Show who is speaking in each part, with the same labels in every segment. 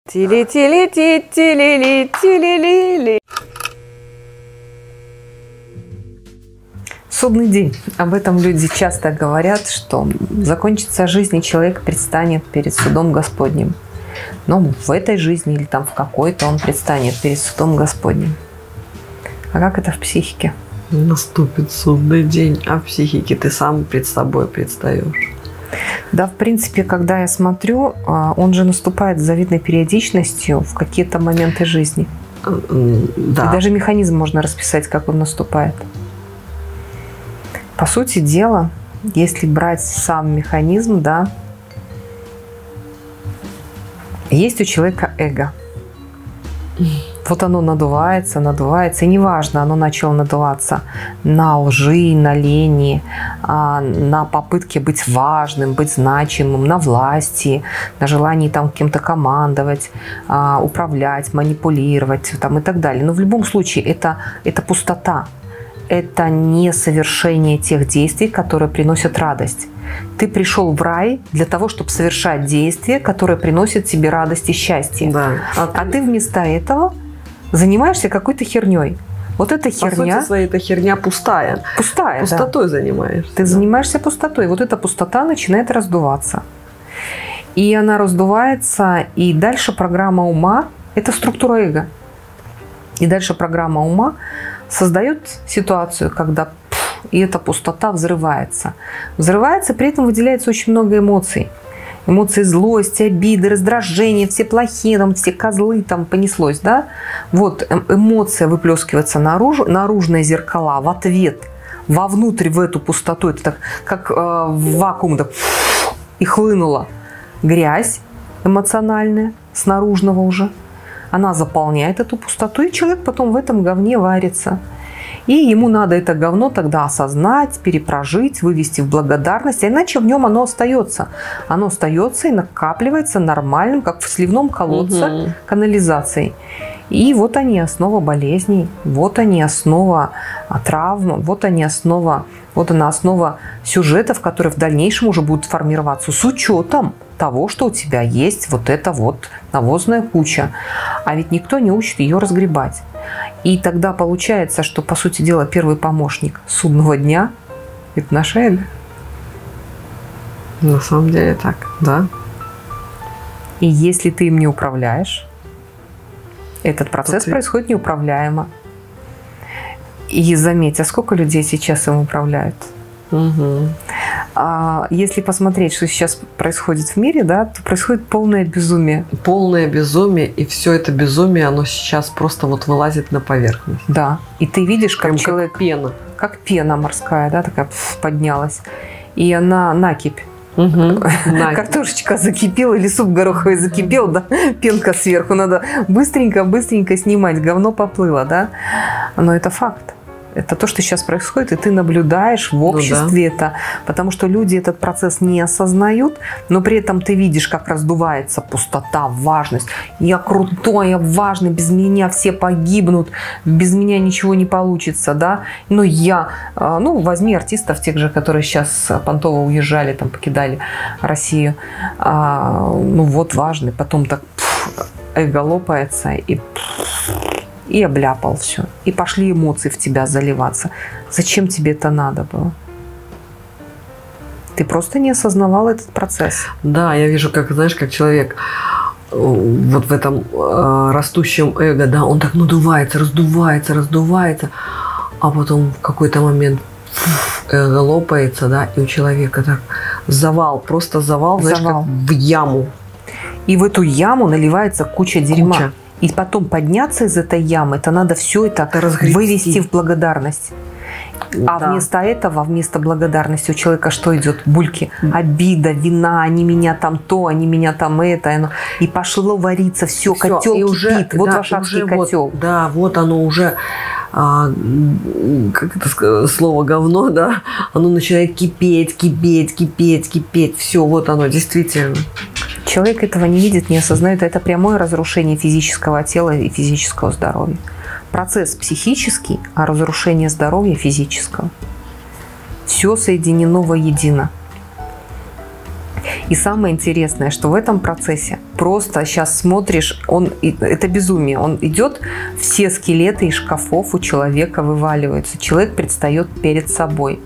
Speaker 1: Тили-тили-ти-тили-ли-тили-ли-ли. Судный день. Об этом люди часто говорят, что закончится жизнь, и человек предстанет перед судом Господним. Но в этой жизни или там в какой-то он предстанет перед судом Господним. А как это в психике?
Speaker 2: Наступит судный день, а в психике ты сам пред собой предстаешь.
Speaker 1: Да, в принципе, когда я смотрю, он же наступает с завидной периодичностью в какие-то моменты жизни.
Speaker 2: Да.
Speaker 1: И даже механизм можно расписать, как он наступает. По сути дела, если брать сам механизм, да, есть у человека эго. Вот оно надувается, надувается, и неважно, оно начало надуваться на лжи, на лени, на попытке быть важным, быть значимым, на власти, на желании там кем-то командовать, управлять, манипулировать там, и так далее. Но в любом случае это пустота, это не совершение тех действий, которые приносят радость. Ты пришел в рай для того, чтобы совершать действия, которые приносят тебе радость и счастье.
Speaker 2: Да.
Speaker 1: А ты вместо этого занимаешься какой-то херней. Вот эта херня...
Speaker 2: По сути своей, эта херня пустая.
Speaker 1: Пустая,
Speaker 2: Пустотой
Speaker 1: да.
Speaker 2: занимаешься.
Speaker 1: Ты занимаешься пустотой. Вот эта пустота начинает раздуваться. И она раздувается, и дальше программа ума – это структура эго. И дальше программа ума создает ситуацию, когда и эта пустота взрывается. Взрывается, при этом выделяется очень много эмоций. Эмоции злости, обиды, раздражения, все плохие, там, все козлы, там понеслось, да? Вот эмоция выплескивается наружу, наружные зеркала в ответ, вовнутрь в эту пустоту. Это так, как в вакуум, так, и хлынула грязь эмоциональная с наружного уже. Она заполняет эту пустоту, и человек потом в этом говне варится. И ему надо это говно тогда осознать, перепрожить, вывести в благодарность, а иначе в нем оно остается. Оно остается и накапливается нормальным, как в сливном колодце, канализацией. И вот они основа болезней, вот они основа травм, вот они основа, вот она основа сюжетов, которые в дальнейшем уже будут формироваться с учетом того, что у тебя есть вот эта вот навозная куча. А ведь никто не учит ее разгребать. И тогда получается, что, по сути дела, первый помощник судного дня – это наше эго.
Speaker 2: На самом деле так, да.
Speaker 1: И если ты им не управляешь, этот процесс происходит неуправляемо. И заметь, а сколько людей сейчас им управляют?
Speaker 2: Угу.
Speaker 1: Если посмотреть, что сейчас происходит в мире, да, то происходит полное безумие.
Speaker 2: Полное безумие, и все это безумие, оно сейчас просто вот вылазит на поверхность.
Speaker 1: Да, и ты видишь, как человек...
Speaker 2: Как пена.
Speaker 1: Как пена морская, да, такая поднялась. И она накипь. Картошечка закипела или суп гороховый закипел, да, пенка сверху. Надо быстренько снимать, говно поплыло, да. Но это факт. Это то, что сейчас происходит, и ты наблюдаешь в обществе это. Потому что люди этот процесс не осознают, но при этом ты видишь, как раздувается пустота, важность. Я крутой, я важный, без меня все погибнут, без меня ничего не получится, да. Но я, ну, возьми артистов тех же, которые сейчас понтово уезжали, там, покидали Россию. Ну, вот важный, потом так эго лопается, и обляпал все. И пошли эмоции в тебя заливаться. Зачем тебе это надо было? Ты просто не осознавал этот процесс.
Speaker 2: Да, я вижу, как, знаешь, как человек вот в этом растущем эго, да, он так надувается, раздувается, а потом в какой-то момент эго лопается, да, и у человека так завал, просто завал, знаешь, как в яму.
Speaker 1: И в эту яму наливается куча дерьма. И потом подняться из этой ямы, это надо все это вывести в благодарность. А вместо этого, вместо благодарности у человека что идет? Бульки. Обида, вина, они меня там то, они меня там это. И пошло вариться, все, котел кипит. Вот ваш адский котел.
Speaker 2: Вот, да, вот оно уже, как это слово говно, да, оно начинает кипеть. Все, вот оно, действительно.
Speaker 1: Человек этого не видит, не осознает. Это прямое разрушение физического тела и физического здоровья. Процесс психический, а разрушение здоровья физического. Все соединено воедино. И самое интересное, что в этом процессе просто сейчас смотришь, это безумие, он идет, все скелеты из шкафов у человека вываливаются. Человек предстает перед собой.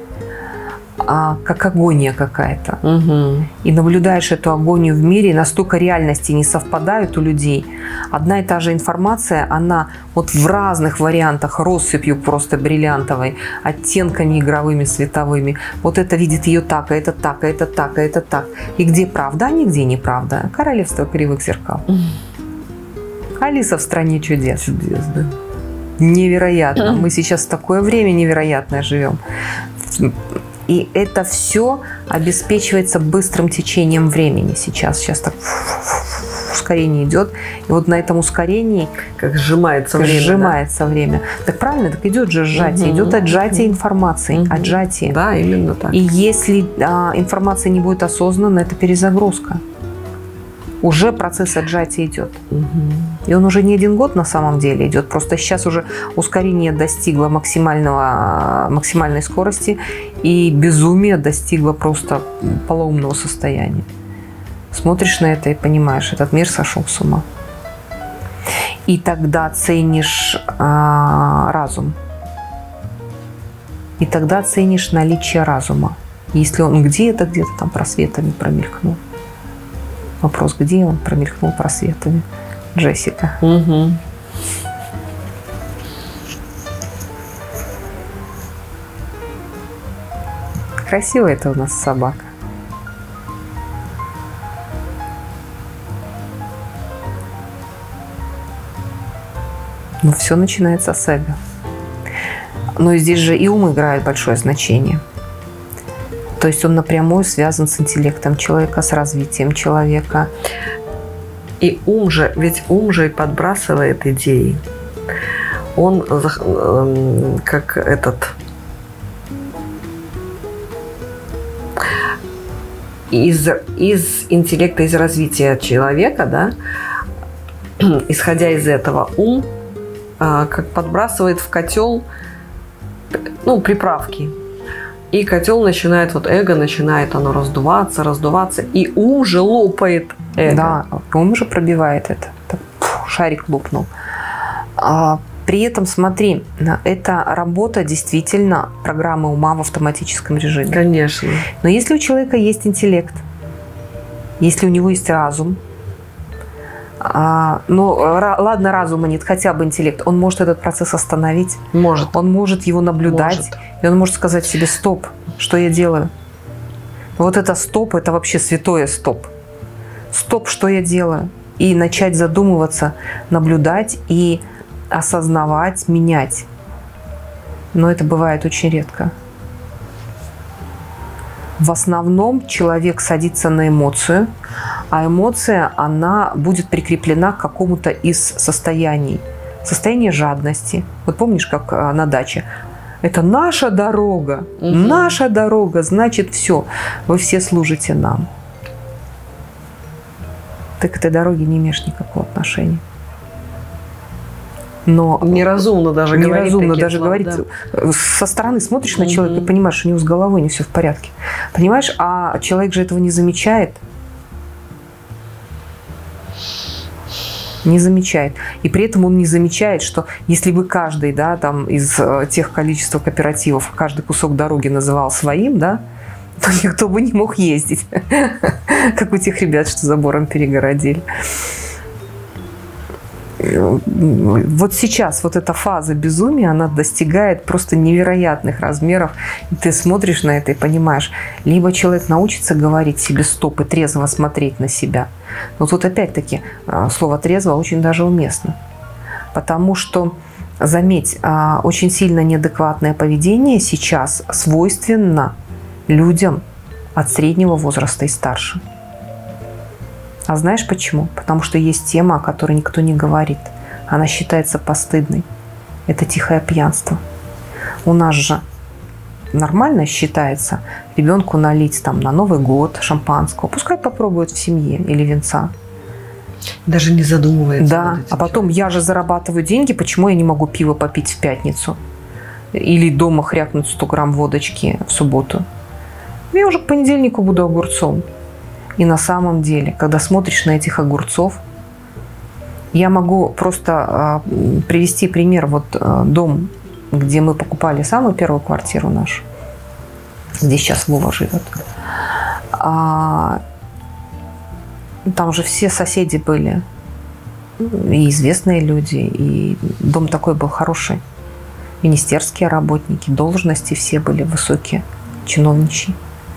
Speaker 1: Как агония какая-то.
Speaker 2: Угу.
Speaker 1: И наблюдаешь эту агонию в мире, и настолько реальности не совпадают у людей. Одна и та же информация, она вот в разных вариантах, россыпью просто бриллиантовой, оттенками игровыми, световыми. Вот это видит ее так, а это так, а это так, а это так. И где правда, а нигде неправда. Королевство кривых зеркал. Алиса в стране чудес.
Speaker 2: Чудес, да.
Speaker 1: Невероятно. Мы сейчас в такое время невероятное живем. И это все обеспечивается быстрым течением времени сейчас. Сейчас так ускорение идет. И вот на этом ускорении
Speaker 2: как сжимается время.
Speaker 1: Сжимается время. Так правильно, так идет же сжатие. Идет отжатие информации. Отжатие.
Speaker 2: Да, именно так.
Speaker 1: И если информация не будет осознанна, это перезагрузка. Уже процесс отжатия идет. И он уже не 1 год на самом деле идет. Просто сейчас уже ускорение достигло максимальной скорости, и безумие достигло просто полоумного состояния. Смотришь на это и понимаешь, этот мир сошел с ума. И тогда ценишь разум. И тогда ценишь наличие разума. Если он где-то там просветами промелькнул. Вопрос, где он промелькнул просветами? Джессика.
Speaker 2: Угу.
Speaker 1: Красивая это у нас собака. Но все начинается с эго. Но здесь же и ум играет большое значение. То есть он напрямую связан с интеллектом человека, с развитием человека.
Speaker 2: И ведь ум же и подбрасывает идеи. Он как из интеллекта, из развития человека, да, исходя из этого, ум как подбрасывает в котел, приправки. И котел начинает, эго начинает оно раздуваться, и ум же лопает эго.
Speaker 1: Да, ум же пробивает это. Шарик лопнул. При этом, смотри, это работа действительно программы ума в автоматическом режиме.
Speaker 2: Конечно.
Speaker 1: Но если у человека есть интеллект, если у него есть разум, ладно, разума нет, хотя бы интеллект, он может этот процесс остановить.
Speaker 2: Может.
Speaker 1: Он может его наблюдать. И он может сказать себе: стоп, что я делаю? Вот это стоп, это вообще святое стоп. Стоп, что я делаю? И начать задумываться, наблюдать и осознавать, менять. Но это бывает очень редко. В основном человек садится на эмоцию, а эмоция, она будет прикреплена к какому-то из состояний. Состояние жадности. Вот помнишь, как на даче? Это наша дорога. Наша дорога, значит, все. Вы все служите нам. Ты к этой дороге не имеешь никакого отношения. Но
Speaker 2: неразумно даже
Speaker 1: говорить. Со стороны смотришь на человека и понимаешь, что у него с головой не все в порядке. Понимаешь, а человек же этого не замечает. Не замечает. И при этом он не замечает, что если бы каждый, да, там, из тех количества кооперативов каждый кусок дороги называл своим, да, то никто бы не мог ездить. Как у тех ребят, что забором перегородили. Вот сейчас вот эта фаза безумия, она достигает просто невероятных размеров. И ты смотришь на это и понимаешь, либо человек научится говорить себе стоп и трезво смотреть на себя. Но тут опять-таки слово трезво очень даже уместно. Потому что, заметь, очень сильно неадекватное поведение сейчас свойственно людям от среднего возраста и старше. А знаешь почему? Потому что есть тема, о которой никто не говорит. Она считается постыдной. Это тихое пьянство. У нас же нормально считается ребенку налить там на Новый год шампанского. Пускай попробует в семье или винца.
Speaker 2: Даже не задумывается.
Speaker 1: Да, а потом я же зарабатываю деньги, почему я не могу пиво попить в пятницу? Или дома хрякнуть 100 грамм водочки в субботу? Я уже к понедельнику буду огурцом. И на самом деле, когда смотришь на этих огурцов, я могу просто привести пример. Вот дом, где мы покупали самую первую квартиру нашу, здесь сейчас Вова живет. Там же все соседи были, и известные люди, и дом такой был хороший. Министерские работники, должности все были высокие, чиновничьи.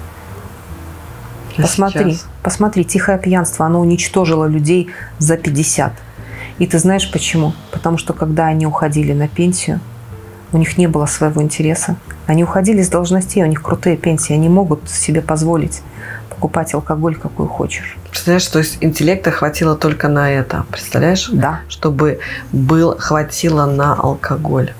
Speaker 1: Посмотри, тихое пьянство, оно уничтожило людей за 50. И ты знаешь почему? Потому что когда они уходили на пенсию, у них не было своего интереса. Они уходили с должностей, у них крутые пенсии, они могут себе позволить покупать алкоголь, какой хочешь.
Speaker 2: Представляешь, то есть интеллекта хватило только на это, представляешь?
Speaker 1: Да.
Speaker 2: Чтобы хватило на алкоголь.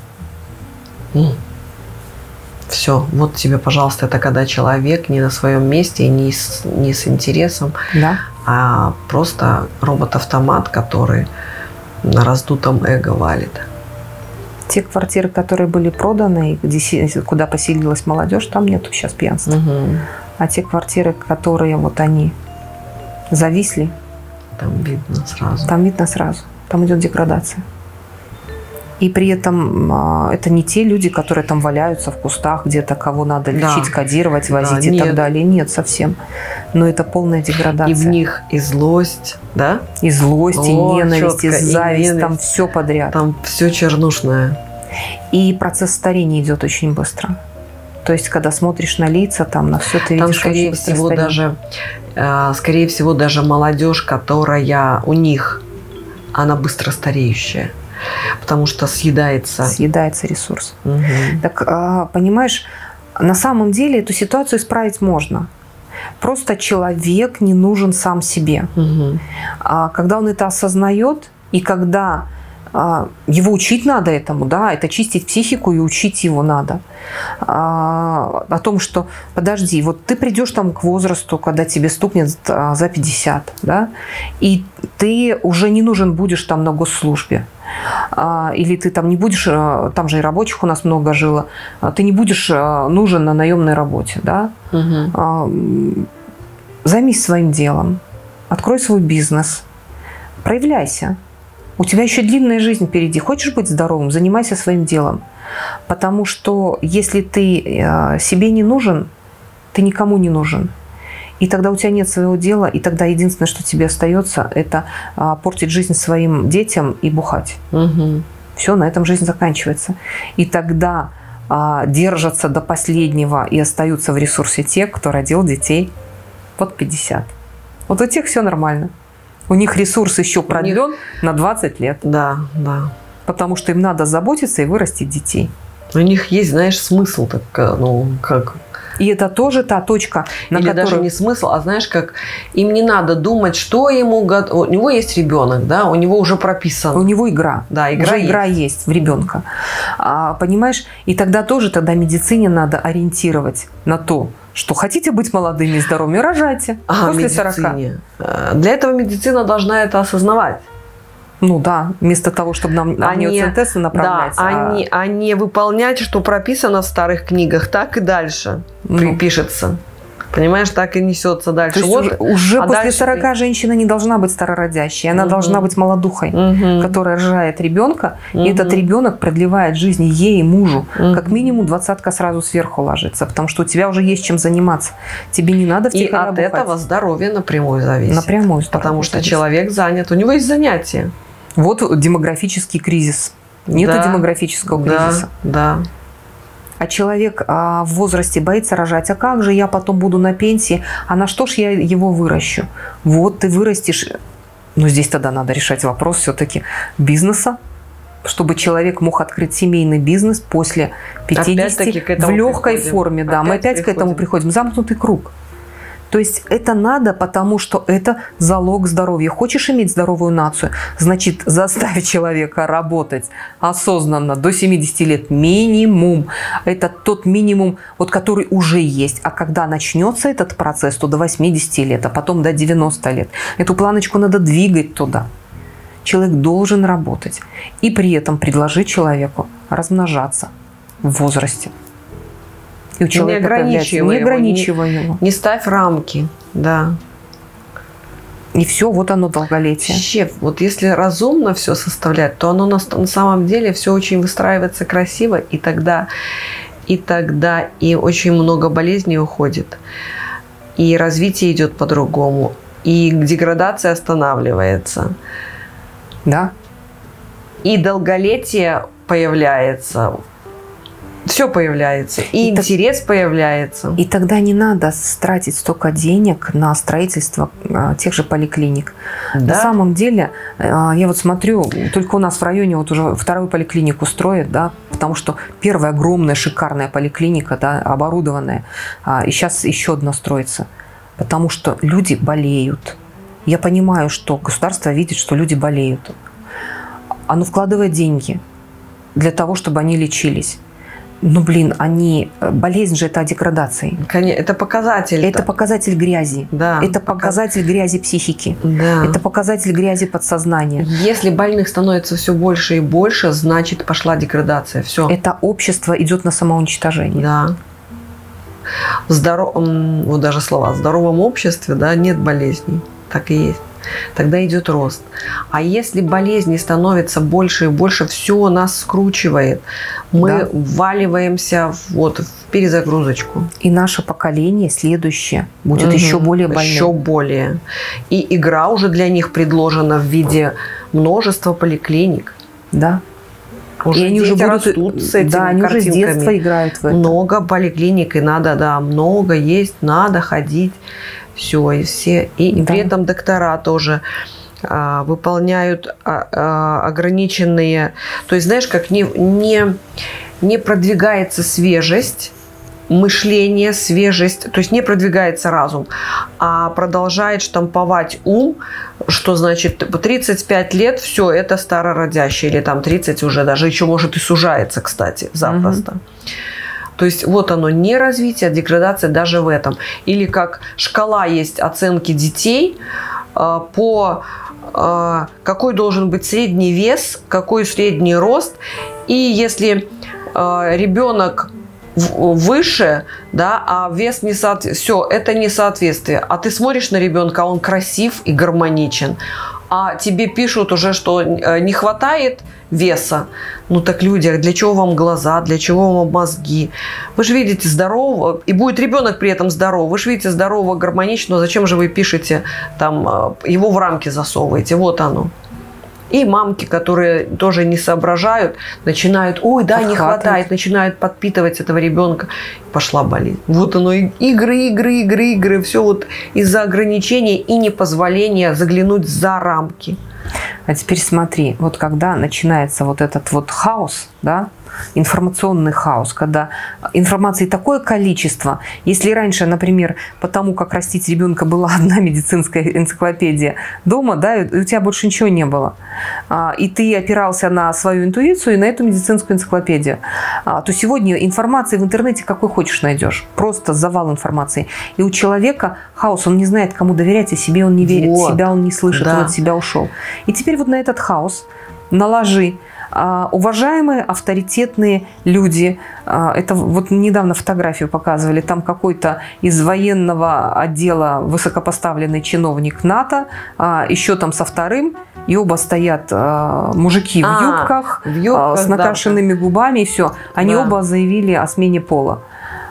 Speaker 2: Все, вот тебе, пожалуйста, это когда человек не на своем месте и не с интересом,
Speaker 1: да.
Speaker 2: А просто робот-автомат, который на раздутом эго валит.
Speaker 1: Те квартиры, которые были проданы, куда поселилась молодежь, там нету сейчас пьянства.
Speaker 2: Угу.
Speaker 1: А те квартиры, которые вот они зависли,
Speaker 2: там видно сразу.
Speaker 1: Там идет деградация. И при этом это не те люди, которые там валяются в кустах, где-то кого надо лечить, кодировать, возить и так далее. Нет, совсем. Но это полная деградация.
Speaker 2: И в них и злость, да?
Speaker 1: И злость, и ненависть, и зависть. Там все подряд.
Speaker 2: Там все чернушное.
Speaker 1: И процесс старения идет очень быстро. То есть, когда смотришь на лица, там на все ты видишь.
Speaker 2: Там, скорее всего, даже молодежь, которая у них, она быстро стареющая. Потому что съедается
Speaker 1: ресурс.
Speaker 2: Угу.
Speaker 1: Так, понимаешь, на самом деле эту ситуацию исправить можно. Просто человек не нужен сам себе.
Speaker 2: Угу.
Speaker 1: Когда он это осознает, и когда его учить надо этому, да, это чистить психику и учить его надо. О том, что подожди, вот ты придешь там к возрасту, когда тебе стукнет за 50, да, и ты уже не нужен будешь там на госслужбе. Или ты там не будешь, там же и рабочих у нас много жило, ты не будешь нужен на наемной работе, да?
Speaker 2: Угу.
Speaker 1: Займись своим делом, открой свой бизнес, проявляйся. У тебя еще длинная жизнь впереди. Хочешь быть здоровым, занимайся своим делом. Потому что если ты себе не нужен, ты никому не нужен. И тогда у тебя нет своего дела, и тогда единственное, что тебе остается, это портить жизнь своим детям и бухать.
Speaker 2: Угу.
Speaker 1: Все, на этом жизнь заканчивается. И тогда держатся до последнего и остаются в ресурсе те, кто родил детей под 50. Вот у тех все нормально. У них ресурс еще продлен на 20 лет.
Speaker 2: Да, да.
Speaker 1: Потому что им надо заботиться и вырастить детей.
Speaker 2: У них есть, знаешь, смысл, так, ну, как...
Speaker 1: И это тоже та точка, на
Speaker 2: Или
Speaker 1: которую...
Speaker 2: даже не смысл, а знаешь, как им не надо думать, что ему... У него есть ребенок, да, у него уже прописано.
Speaker 1: У него игра.
Speaker 2: Да,
Speaker 1: игра есть в ребенка. Понимаешь? И тогда медицине надо ориентировать на то, что хотите быть молодыми и здоровыми, рожайте после 40.
Speaker 2: Для этого медицина должна это осознавать.
Speaker 1: Ну да, вместо того, чтобы нам амниоцентезы направлять.
Speaker 2: Да, а не выполнять, что прописано в старых книгах, так и дальше пишется. Понимаешь, так и несется дальше.
Speaker 1: То есть уже после 40 женщина не должна быть старородящей, она должна быть молодухой, которая рожает ребенка, и этот ребенок продлевает жизнь ей и мужу. Как минимум 20-ка сразу сверху ложится, потому что у тебя уже есть чем заниматься. Тебе не надо втихаря бухать.
Speaker 2: И от этого здоровье напрямую зависит.
Speaker 1: Напрямую.
Speaker 2: Потому что человек занят, у него есть занятия.
Speaker 1: Вот демографический кризис. Нету демографического кризиса.
Speaker 2: Да.
Speaker 1: А человек в возрасте боится рожать. А как же я потом буду на пенсии? А на что ж я его выращу? Вот ты вырастешь. Но здесь тогда надо решать вопрос все-таки бизнеса, чтобы человек мог открыть семейный бизнес после 50 в легкой форме. Да, мы опять к этому приходим. Замкнутый круг. То есть это надо, потому что это залог здоровья. Хочешь иметь здоровую нацию? Значит, заставь человека работать осознанно до 70 лет минимум. Это тот минимум, вот, который уже есть. А когда начнется этот процесс, то до 80 лет, а потом до 90 лет. Эту планочку надо двигать туда. Человек должен работать. И при этом предложить человеку размножаться в возрасте. И у человека
Speaker 2: не ограничивай
Speaker 1: его.
Speaker 2: Не ставь рамки, да.
Speaker 1: И все, вот оно долголетие.
Speaker 2: Вообще, вот если разумно все составлять, то оно на самом деле все очень выстраивается красиво, и тогда и очень много болезней уходит, и развитие идет по-другому, и деградация останавливается.
Speaker 1: Да.
Speaker 2: И долголетие появляется. Все появляется. И интерес появляется.
Speaker 1: И тогда не надо тратить столько денег на строительство тех же поликлиник. Да? На самом деле, я вот смотрю, только у нас в районе вот уже вторую поликлинику строят, да, потому что первая огромная шикарная поликлиника, да, оборудованная, и сейчас еще одна строится. Потому что люди болеют. Я понимаю, что государство видит, что люди болеют. Оно вкладывает деньги для того, чтобы они лечились. Ну, блин, болезнь же это деградация.
Speaker 2: Это показатель.
Speaker 1: Это показатель грязи.
Speaker 2: Да,
Speaker 1: это показатель грязи психики.
Speaker 2: Да.
Speaker 1: Это показатель грязи подсознания.
Speaker 2: Если больных становится все больше и больше, значит пошла деградация. Все.
Speaker 1: Это общество идет на самоуничтожение.
Speaker 2: Да. Вот даже слова, в здоровом обществе, да, нет болезней. Так и есть. Тогда идет рост. А если болезней становится больше и больше, все нас скручивает. Мы вваливаемся в перезагрузочку.
Speaker 1: И наше поколение следующее будет еще более больным.
Speaker 2: Еще более. И игра уже для них предложена в виде множества поликлиник.
Speaker 1: Да.
Speaker 2: Уже и они уже растут с этими
Speaker 1: они
Speaker 2: картинками.
Speaker 1: Уже с детства играют в это.
Speaker 2: Много поликлиник, и надо, много есть, надо ходить. Все, и все. И при этом доктора тоже выполняют ограниченные... То есть, знаешь, как не продвигается свежесть, мышление, свежесть, то есть не продвигается разум, а продолжает штамповать ум, что значит 35 лет, все, это старородящее, или там 30 уже даже, еще может и сужается, кстати, запросто. То есть вот оно, не развитие, а деградация даже в этом. Или как шкала есть оценки детей по какой должен быть средний вес, какой средний рост. И если ребенок выше, да, а вес не соответствует, все, это несоответствие. А ты смотришь на ребенка, он красив и гармоничен. А тебе пишут уже, что не хватает веса. Ну так, люди, для чего вам глаза, для чего вам мозги? Вы же видите здорового, и будет ребенок при этом здоров. Вы же видите здорового, гармоничного, зачем же вы пишете, там, его в рамки засовываете? Вот оно. И мамки, которые тоже не соображают, начинают, ой, да, не хватает, начинают подпитывать этого ребенка. Пошла болезнь. Вот оно, игры. Все вот из-за ограничений и непозволения заглянуть за рамки.
Speaker 1: А теперь смотри, вот когда начинается вот этот вот хаос, да, информационный хаос, когда информации такое количество. Если раньше, например, по тому, как растить ребенка, была одна медицинская энциклопедия дома, да, и у тебя больше ничего не было, и ты опирался на свою интуицию и на эту медицинскую энциклопедию, то сегодня информации в интернете какой хочешь найдешь. Просто завал информации. И у человека хаос, он не знает, кому доверять, и себе он не верит, себя он не слышит, он от себя ушел. И теперь вот на этот хаос наложи уважаемые, авторитетные люди. Это вот недавно фотографию показывали. Там какой-то из военного отдела высокопоставленный чиновник НАТО, еще там со вторым, и оба стоят мужики в юбках с накрашенными губами, и все. Они оба заявили о смене пола.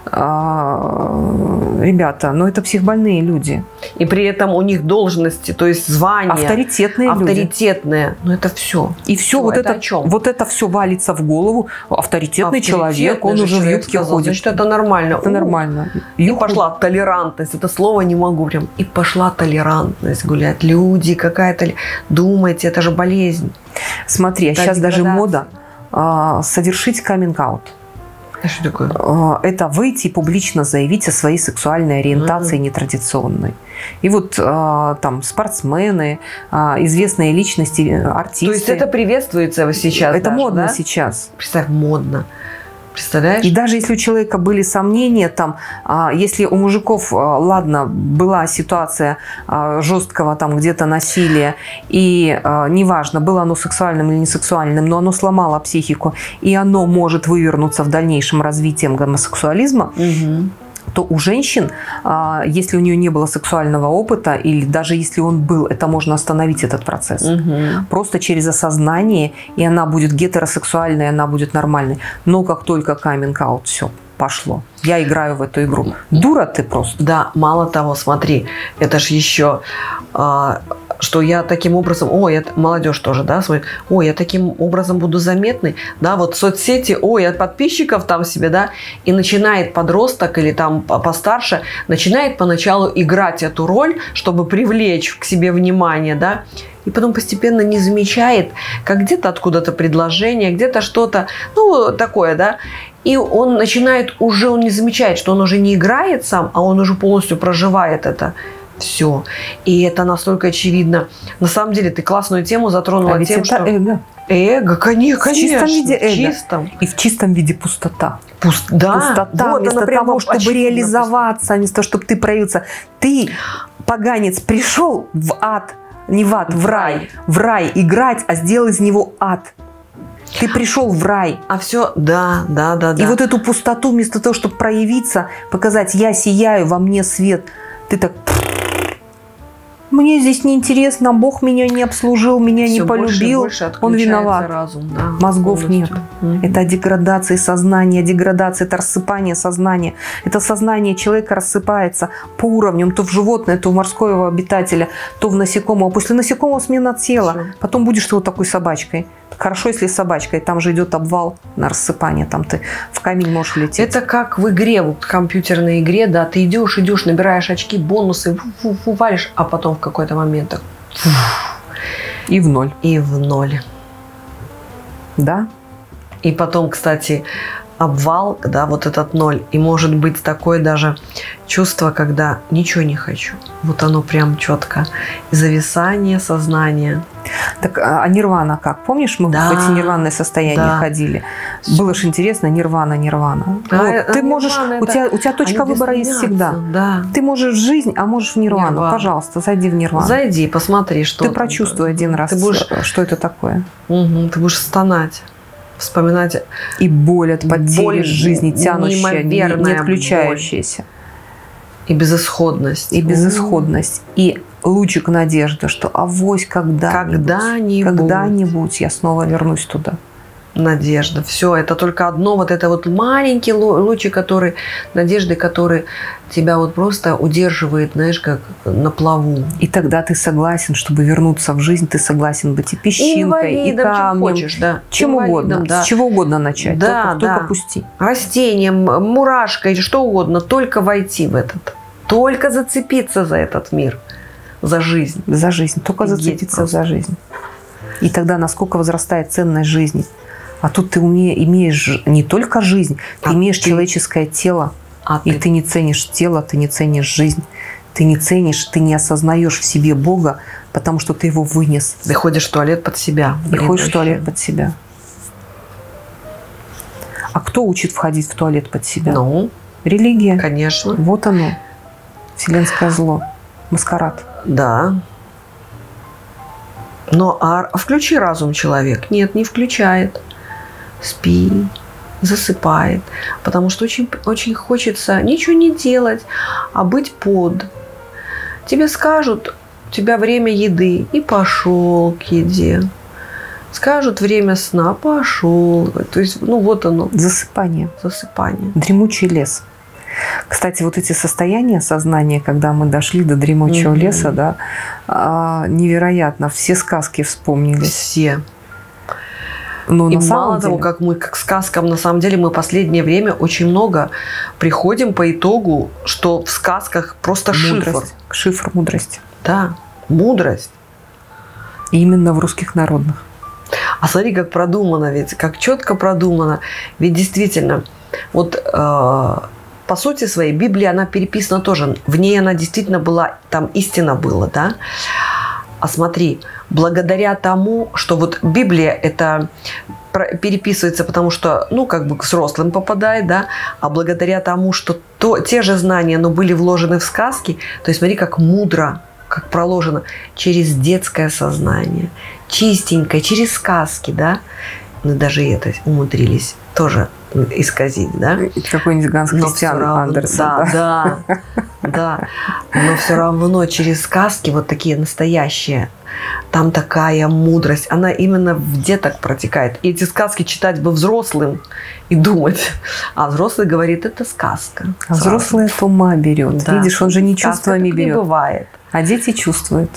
Speaker 1: Ребята, но это психбольные люди.
Speaker 2: И при этом у них должности, то есть звания.
Speaker 1: Авторитетные люди.
Speaker 2: Но это все.
Speaker 1: И все вот это все валится в голову. Авторитетный человек, он уже в юбке ходит.
Speaker 2: Значит, это нормально.
Speaker 1: Это нормально.
Speaker 2: И пошла толерантность. Это слово не могу прям. И пошла толерантность гулять. Люди, какая-то... Думайте, это же болезнь.
Speaker 1: Смотри, а сейчас даже мода совершить каминг-аут.
Speaker 2: Что такое?
Speaker 1: Это выйти и публично заявить о своей сексуальной ориентации нетрадиционной. И вот там спортсмены, известные личности, артисты.
Speaker 2: То есть это приветствуется сейчас?
Speaker 1: Это даже, модно, да? Сейчас.
Speaker 2: Представь, модно. Представляешь?
Speaker 1: И даже если у человека были сомнения, там, если у мужиков, ладно, была ситуация жесткого там где-то насилия, и неважно, было оно сексуальным или не сексуальным, но оно сломало психику, и оно может вывернуться в дальнейшем развитием гомосексуализма, то у женщин, если у нее не было сексуального опыта, или даже если он был, это можно остановить этот процесс. Просто через осознание, и она будет гетеросексуальной, она будет нормальной. Но как только каминг-аут, все, пошло. Я играю в эту игру. Дура ты просто.
Speaker 2: Да, мало того, смотри, это ж еще... что я таким образом, молодежь тоже, да, смотрит, я таким образом буду заметный, да, вот соцсети, от подписчиков там себе, да, и начинает подросток или там постарше, начинает поначалу играть эту роль, чтобы привлечь к себе внимание, да, и потом постепенно не замечает, как где-то откуда-то предложение, где-то что-то, такое, да, и он начинает уже, он не замечает, что он уже не играет сам, а он уже полностью проживает это. Все. И это настолько очевидно. На самом деле, ты классную тему затронула тем,
Speaker 1: это
Speaker 2: что...
Speaker 1: эго.
Speaker 2: Эго, конечно.
Speaker 1: В чистом виде эго.
Speaker 2: Чистом.
Speaker 1: И в чистом виде пустота.
Speaker 2: Да.
Speaker 1: Пустота,
Speaker 2: Вот
Speaker 1: вместо того, чтобы реализоваться, вместо того, чтобы ты проявился. Ты, поганец, пришел в ад, не в ад, в рай играть, а сделал из него ад. Ты пришел в рай.
Speaker 2: А все, да.
Speaker 1: И вот эту пустоту, вместо того, чтобы проявиться, показать, я сияю, во мне свет, ты так... Мне здесь неинтересно, Бог меня не обслужил, меня не полюбил,
Speaker 2: больше
Speaker 1: он виноват.
Speaker 2: Разум, да,
Speaker 1: мозгов
Speaker 2: полностью.
Speaker 1: нет. Это деградация сознания, это рассыпание сознания. Это сознание человека рассыпается по уровням, то в животное, то в морского обитателя, то в насекомого. После насекомого смена тела.
Speaker 2: Все.
Speaker 1: Потом будешь ты вот такой собачкой. Хорошо, если собачкой, там же идет обвал на рассыпание, там ты в камень можешь лететь.
Speaker 2: Это как в игре, вот в компьютерной игре, да, ты идешь, набираешь очки, бонусы, валишь, а потом в какой-то момент так,
Speaker 1: и в ноль.
Speaker 2: И в ноль.
Speaker 1: Да?
Speaker 2: И потом, кстати, обвал, да, вот этот ноль. И может быть такое даже чувство, когда ничего не хочу. Вот оно прям четко. И зависание сознания.
Speaker 1: Так, а нирвана как? Помнишь, мы в эти нирванные состояния ходили? Было же интересно, нирвана. Ты можешь, у тебя точка выбора есть всегда.
Speaker 2: Да.
Speaker 1: Ты можешь в жизнь, а можешь в нирвану. Пожалуйста, зайди в нирвану.
Speaker 2: Зайди, посмотри, что
Speaker 1: ты прочувствуй один раз, что это такое.
Speaker 2: Ты будешь стонать, вспоминать.
Speaker 1: И боль от потери жизни, тянущая, не отключающаяся.
Speaker 2: И безысходность.
Speaker 1: И лучик надежды, что авось когда-нибудь я снова вернусь туда.
Speaker 2: Надежда. Все, это только одно, вот это вот маленький лучик, надежды, который тебя вот просто удерживает, знаешь, как на плаву.
Speaker 1: И тогда ты согласен, чтобы вернуться в жизнь, ты согласен быть и песчинкой, и камнем,
Speaker 2: хочешь, да.
Speaker 1: чем угодно, да. С чего угодно начать, только пусти.
Speaker 2: Растением, мурашкой, что угодно, только войти в этот, только зацепиться за этот мир. За жизнь.
Speaker 1: За жизнь. Только зацепиться за жизнь. И тогда насколько возрастает ценность жизни. А тут ты имеешь не только жизнь, ты имеешь человеческое тело. И ты не ценишь тело, ты не ценишь жизнь. Ты не ценишь, ты не осознаешь в себе Бога, потому что ты его вынес.
Speaker 2: Ты ходишь в туалет под себя.
Speaker 1: И ходишь в туалет под себя. А кто учит входить в туалет под себя? Религия.
Speaker 2: Конечно.
Speaker 1: Вот оно. Вселенское зло. Маскарад.
Speaker 2: Да. Но включи разум человек. Нет, не включает. Спи, засыпает. Потому что очень, очень хочется ничего не делать, а быть под. Тебе скажут, у тебя время еды, и пошел к еде. Скажут время сна, пошел. То есть, вот оно.
Speaker 1: Засыпание. Дремучий лес. Кстати, вот эти состояния сознания, когда мы дошли до дремучего леса, да, невероятно. Все сказки вспомнились.
Speaker 2: Все.
Speaker 1: Но
Speaker 2: и мало того, как мы к сказкам, на самом деле, мы последнее время очень много приходим по итогу, что в сказках просто шифр.
Speaker 1: Шифр мудрости.
Speaker 2: Да, мудрость.
Speaker 1: И именно в русских народных.
Speaker 2: А смотри, как продумано, ведь как четко продумано. Ведь действительно, вот по сути своей Библия, она переписана тоже. В ней она действительно была, там истина была, да. А смотри, благодаря тому, что вот Библия это переписывается, потому что, как бы к взрослым попадает, да, а благодаря тому, что те же знания, но были вложены в сказки, то есть смотри, как мудро, как проложено, через детское сознание, чистенькое, через сказки, да, мы даже это умудрились тоже исказить, да?
Speaker 1: Какой-нибудь Ганс Христиан Андерсен.
Speaker 2: Да. Но все равно через сказки вот такие настоящие, там такая мудрость, она именно в деток протекает. И эти сказки читать бы взрослым и думать. А взрослый говорит, это сказка.
Speaker 1: А взрослый от ума берет.
Speaker 2: Да.
Speaker 1: Видишь, он же не
Speaker 2: Сказка
Speaker 1: чувствами
Speaker 2: так не
Speaker 1: берет.
Speaker 2: бывает.
Speaker 1: А дети чувствуют.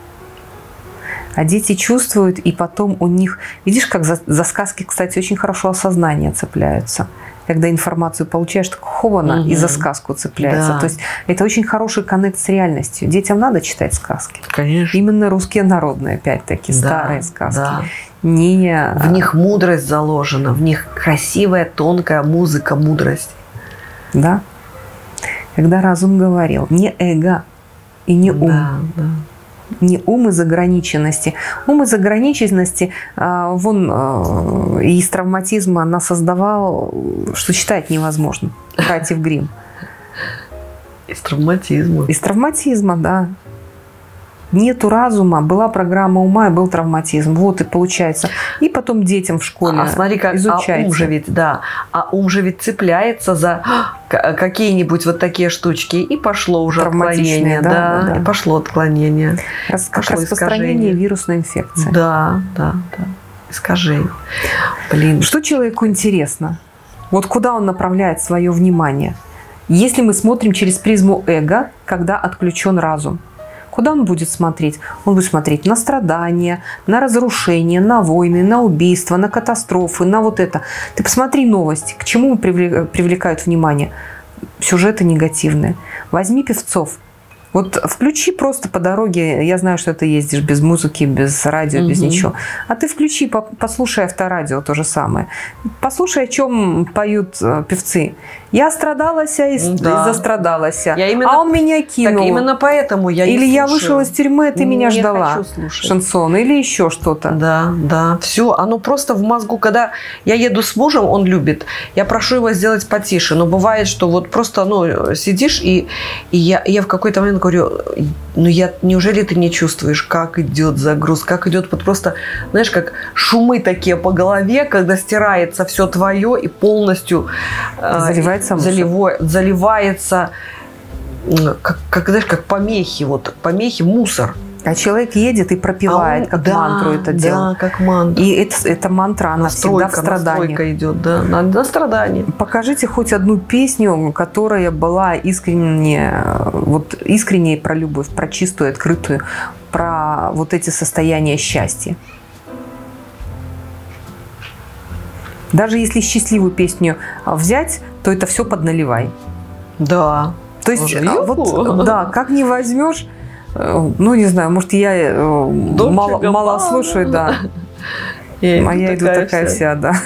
Speaker 1: И потом у них... Видишь, как за сказки, кстати, очень хорошо осознание цепляются. Когда информацию получаешь, так хована, и за сказку цепляется.
Speaker 2: Да.
Speaker 1: То есть это очень хороший коннект с реальностью. Детям надо читать сказки.
Speaker 2: Конечно.
Speaker 1: Именно русские народные, опять-таки,
Speaker 2: Да,
Speaker 1: старые сказки.
Speaker 2: да.
Speaker 1: Не...
Speaker 2: В них мудрость заложена, в них красивая, тонкая музыка, мудрость.
Speaker 1: Да. Когда разум говорил, не эго и не ум.
Speaker 2: Да.
Speaker 1: Не ум из ограниченности. Ум из ограниченности, из травматизма нас создавал, что читать невозможно. Братьев Гримм.
Speaker 2: Из травматизма.
Speaker 1: Из травматизма, да. Нету разума, была программа ума и был травматизм. Вот и получается. И потом детям в школе
Speaker 2: смотри, как
Speaker 1: изучается.
Speaker 2: ум же ведь цепляется за какие-нибудь вот такие штучки, и пошло уже отклонение.
Speaker 1: Да.
Speaker 2: И пошло отклонение.
Speaker 1: Как распространение вирусной инфекции.
Speaker 2: Да. Искажение. Блин.
Speaker 1: Что человеку интересно? Вот куда он направляет свое внимание? Если мы смотрим через призму эго, когда отключен разум, куда он будет смотреть? Он будет смотреть на страдания, на разрушения, на войны, на убийства, на катастрофы, на вот это. Ты посмотри новости, к чему привлекают внимание? Сюжеты негативные. Возьми певцов. Вот включи просто по дороге, я знаю, что ты ездишь без музыки, без радио, без ничего. А ты включи, послушай авторадио, то же самое. Послушай, о чем поют певцы. Я страдалась и застрадалась. А он меня кинул.
Speaker 2: Так именно поэтому я не
Speaker 1: Или
Speaker 2: слушаю.
Speaker 1: Я вышел из тюрьмы, ты меня ждала. Шансон. Или еще что-то.
Speaker 2: Да. Все. Оно просто в мозгу. Когда я еду с мужем, он любит. Я прошу его сделать потише. Но бывает, что вот просто сидишь, и я в какой-то момент говорю, неужели ты не чувствуешь, как идет загруз, как идет вот просто, знаешь, как шумы такие по голове, когда стирается все твое и полностью заливается, как помехи, мусор.
Speaker 1: А человек едет и пропевает, как мантру это делает.
Speaker 2: Да, как мантру.
Speaker 1: И эта мантра, она всегда в страдании.
Speaker 2: Настройка идет, да, на страдании.
Speaker 1: Покажите хоть одну песню, которая была искренне про любовь, про чистую, открытую, про вот эти состояния счастья. Даже если счастливую песню взять, то это все подналивай.
Speaker 2: Да.
Speaker 1: То есть, как не возьмешь, не знаю, может, я мало слушаю, да. Я иду такая вся, да.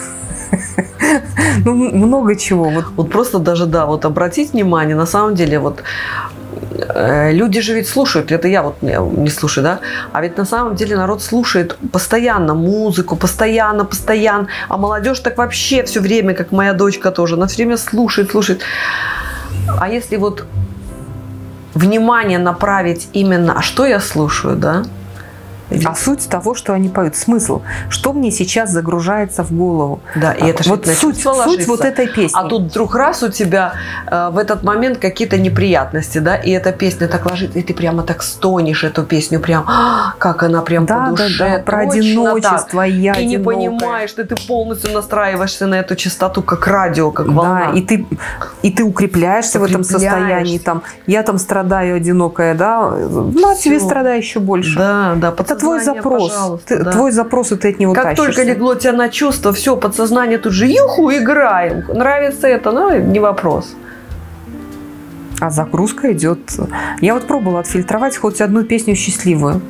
Speaker 1: Много чего.
Speaker 2: Вот просто даже, обратить внимание, на самом деле, люди же ведь слушают, это я не слушаю, да, а ведь на самом деле народ слушает постоянно музыку, постоянно, а молодежь так вообще все время, как моя дочка тоже, она все время слушает. А если внимание направить именно, а что я слушаю, да?
Speaker 1: А суть того, что они поют, смысл, что мне сейчас загружается в голову.
Speaker 2: Да, и это
Speaker 1: суть вот этой песни.
Speaker 2: А тут вдруг раз у тебя в этот момент какие-то неприятности, да, и эта песня так ложится, и ты прямо так стонешь эту песню, прям, как она прям по душе.
Speaker 1: Да, про одиночество,
Speaker 2: и не понимаешь, что ты полностью настраиваешься на эту частоту, как радио, как волна.
Speaker 1: Да, и ты укрепляешься в этом состоянии. Я страдаю одинокая, да, тебе страдай еще больше.
Speaker 2: Да,
Speaker 1: твой запрос. Твой запрос, и ты от него
Speaker 2: тащишься. Как только легло тебя на чувство, все, подсознание тут же играем. Нравится это, не вопрос.
Speaker 1: А загрузка идет. Я пробовала отфильтровать хоть одну песню счастливую.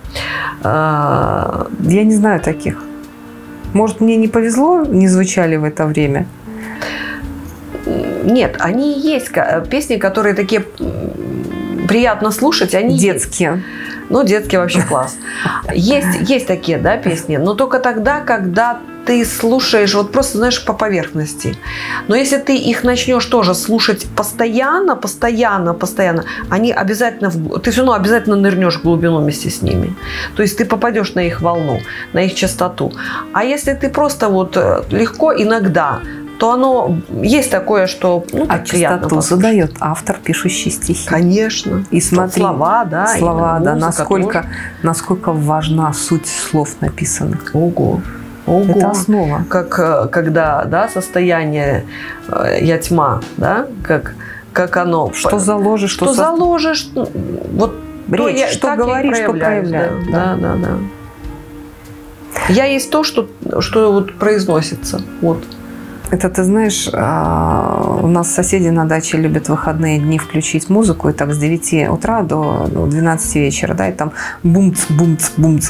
Speaker 1: Я не знаю таких. Может, мне не повезло, не звучали в это время?
Speaker 2: Нет, они есть песни, которые такие приятно слушать. Они
Speaker 1: детские.
Speaker 2: Детский вообще класс. Есть такие, да, песни, но только тогда, когда ты слушаешь просто, знаешь, по поверхности. Но если ты их начнешь тоже слушать постоянно, они обязательно, ты все равно обязательно нырнешь в глубину вместе с ними. То есть ты попадешь на их волну, на их частоту. А если ты просто легко иногда то оно есть такое, что
Speaker 1: частоту задает автор, пишущий стихи.
Speaker 2: Конечно.
Speaker 1: И смотри,
Speaker 2: слова, да,
Speaker 1: да, насколько важна суть слов написанных.
Speaker 2: Ого.
Speaker 1: Это основа.
Speaker 2: Как когда, да, состояние я тьма, да, как оно.
Speaker 1: Что заложишь,
Speaker 2: что заложишь, вот
Speaker 1: речь, что говоришь, что проявляешь.
Speaker 2: Да. Я есть то, что вот произносится. Вот.
Speaker 1: Это, ты знаешь, у нас соседи на даче любят в выходные дни включить музыку, и так с 9 утра до 12 вечера, да, и там бумц, бумц, бумц.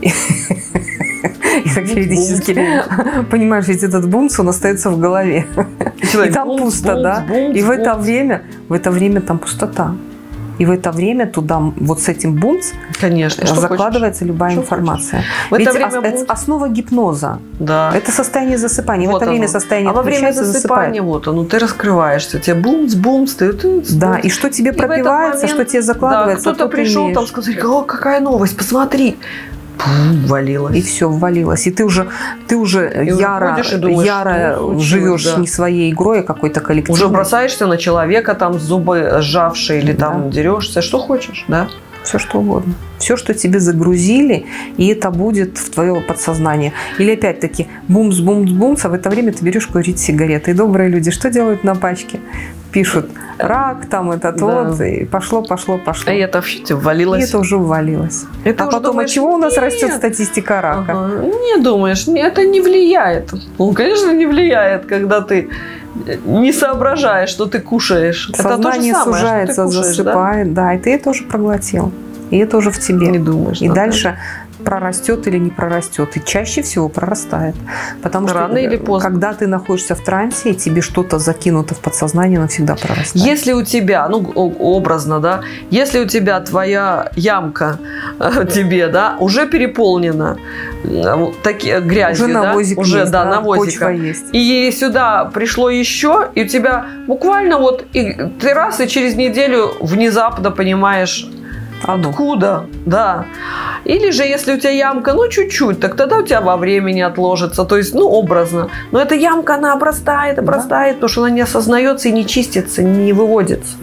Speaker 1: И так периодически, понимаешь, ведь этот бумц, он остается в голове. И там пусто, да. И в это время там пустота. И в это время туда, вот с этим бумц,
Speaker 2: конечно,
Speaker 1: закладывается любая информация. Ведь это основа гипноза.
Speaker 2: Да.
Speaker 1: Это состояние засыпания.
Speaker 2: Вот
Speaker 1: в это время состояние
Speaker 2: во время засыпания вот оно, ты раскрываешься, тебе бумц, бумц, ты
Speaker 1: да, и что тебе пропивается, что тебе закладывается.
Speaker 2: Да, кто-то пришел там сказать, о, какая новость, посмотри. Ввалилось.
Speaker 1: И все, ввалилось. И ты уже яро живешь не своей игрой, а какой-то коллективной.
Speaker 2: Уже бросаешься на человека, там зубы сжавшие, или там дерешься, что хочешь, да?
Speaker 1: Все, что угодно. Все, что тебе загрузили, и это будет в твое подсознание. Или опять-таки бумс, бумс, бумс, а в это время ты берешь курить сигареты. И добрые люди что делают на пачке? Пишут рак, там вот, и пошло.
Speaker 2: А это вообще ввалилось.
Speaker 1: И это уже ввалилось.
Speaker 2: Это
Speaker 1: а потом, думаешь, от чего у нас растет статистика рака?
Speaker 2: Не думаешь, это не влияет. Ну, конечно, не влияет, когда ты не соображаешь, что ты кушаешь.
Speaker 1: Сознание
Speaker 2: это то же самое,
Speaker 1: сужается,
Speaker 2: что ты кушаешь,
Speaker 1: засыпает, да, и ты это уже проглотил. И это уже в тебе.
Speaker 2: Не думаешь.
Speaker 1: И дальше прорастет или не прорастет. И чаще всего прорастает. Потому что
Speaker 2: рано или поздно,
Speaker 1: когда ты находишься в трансе, и тебе что-то закинуто в подсознание, оно всегда прорастает.
Speaker 2: Если у тебя, образно, да, если у тебя твоя ямка тебе, да, уже переполнена грязью,
Speaker 1: уже навозик
Speaker 2: да, уже,
Speaker 1: есть,
Speaker 2: да, навозика,
Speaker 1: есть.
Speaker 2: И сюда пришло еще, и у тебя буквально ты раз, и через неделю внезапно понимаешь, откуда, да. Или же, если у тебя ямка, чуть-чуть, так тогда у тебя во времени отложится. То есть, образно. Но эта ямка, она обрастает, потому что она не осознается и не чистится, не выводится.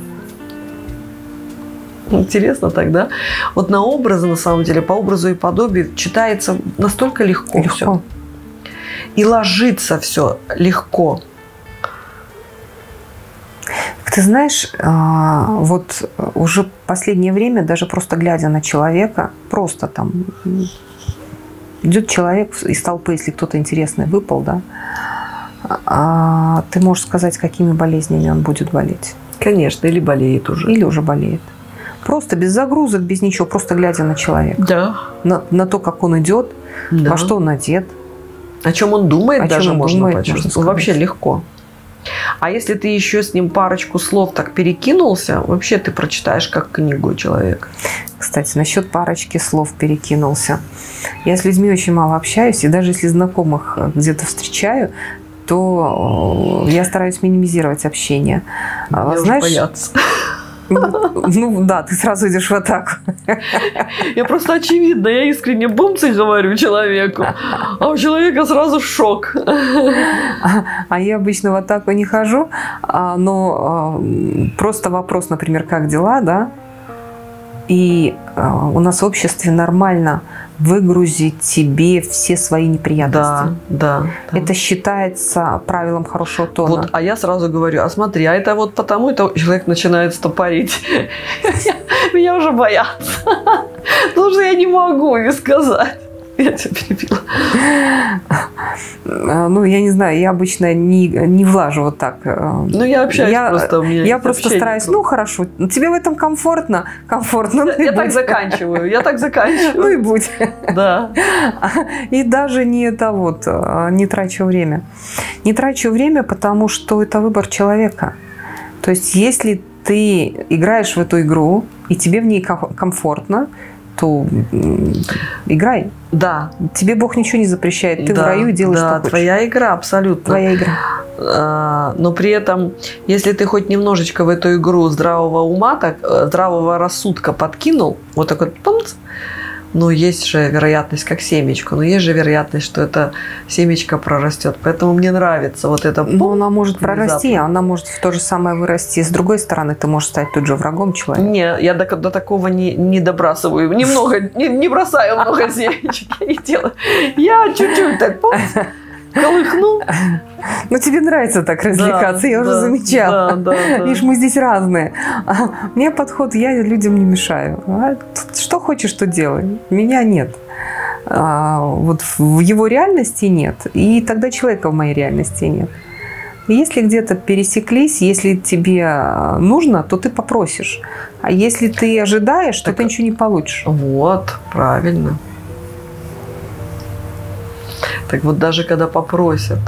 Speaker 2: Интересно тогда. Вот на образы, на самом деле, по образу и подобию читается настолько легко. Все. И ложится все легко.
Speaker 1: Ты знаешь, вот уже в последнее время, даже просто глядя на человека, просто там идет человек из толпы, если кто-то интересный выпал, да, ты можешь сказать, какими болезнями он будет болеть.
Speaker 2: Конечно, или болеет уже.
Speaker 1: Или уже болеет. Просто без загрузок, без ничего, просто глядя на человека.
Speaker 2: Да.
Speaker 1: На то, как он идет, во что он одет.
Speaker 2: О чем он думает, даже можно почувствовать. Вообще легко. А если ты еще с ним парочку слов так перекинулся, вообще ты прочитаешь как книгу человека.
Speaker 1: Кстати, насчет парочки слов перекинулся. Я с людьми очень мало общаюсь, и даже если знакомых где-то встречаю, то я стараюсь минимизировать общение.
Speaker 2: Знаешь, боятся.
Speaker 1: Да, ты сразу идешь в атаку.
Speaker 2: Я просто очевидно, я искренне бумцы говорю человеку, а у человека сразу шок.
Speaker 1: А я обычно в атаку не хожу, но просто вопрос, например, как дела, да? И у нас в обществе нормально выгрузить тебе все свои неприятности.
Speaker 2: Да.
Speaker 1: Это считается правилом хорошего тона.
Speaker 2: Вот, а я сразу говорю, а смотри, а это вот потому, это человек начинает стопорить. Меня уже боятся. Потому что я не могу не сказать. Я тебя перебила.
Speaker 1: Я не знаю, я обычно не влажу вот так.
Speaker 2: Я общаюсь просто.
Speaker 1: Я просто стараюсь, хорошо, тебе в этом комфортно? Комфортно.
Speaker 2: Я так заканчиваю.
Speaker 1: Ну и будь.
Speaker 2: Да.
Speaker 1: И даже не трачу время. Не трачу время, потому что это выбор человека. То есть, если ты играешь в эту игру, и тебе в ней комфортно, то играй.
Speaker 2: Да.
Speaker 1: Тебе Бог ничего не запрещает. Ты в раю делаешь, что хочешь.
Speaker 2: Твоя игра, абсолютно.
Speaker 1: Твоя игра.
Speaker 2: Но при этом, если ты хоть немножечко в эту игру здравого ума, здравого рассудка подкинул, вот такой, Но есть же вероятность, как семечко, но есть же вероятность, что это семечко прорастет. Поэтому мне нравится вот это.
Speaker 1: Но она может прорасти, а она может в то же самое вырасти. С другой стороны, ты можешь стать тут же врагом человека.
Speaker 2: Не, я до такого не добрасываю. Немного, не бросаю много семечек. Я не делаю. Я чуть-чуть так колыхну.
Speaker 1: Ну, тебе нравится так развлекаться, я уже замечала. Видишь, мы здесь разные. Мне подход, я людям не мешаю. Что хочешь, то делай. Меня нет. Вот в его реальности нет. И тогда человека в моей реальности нет. Если где-то пересеклись, если тебе нужно, то ты попросишь. А если ты ожидаешь, то ты ничего не получишь.
Speaker 2: Вот, правильно. Так вот, даже когда попросят,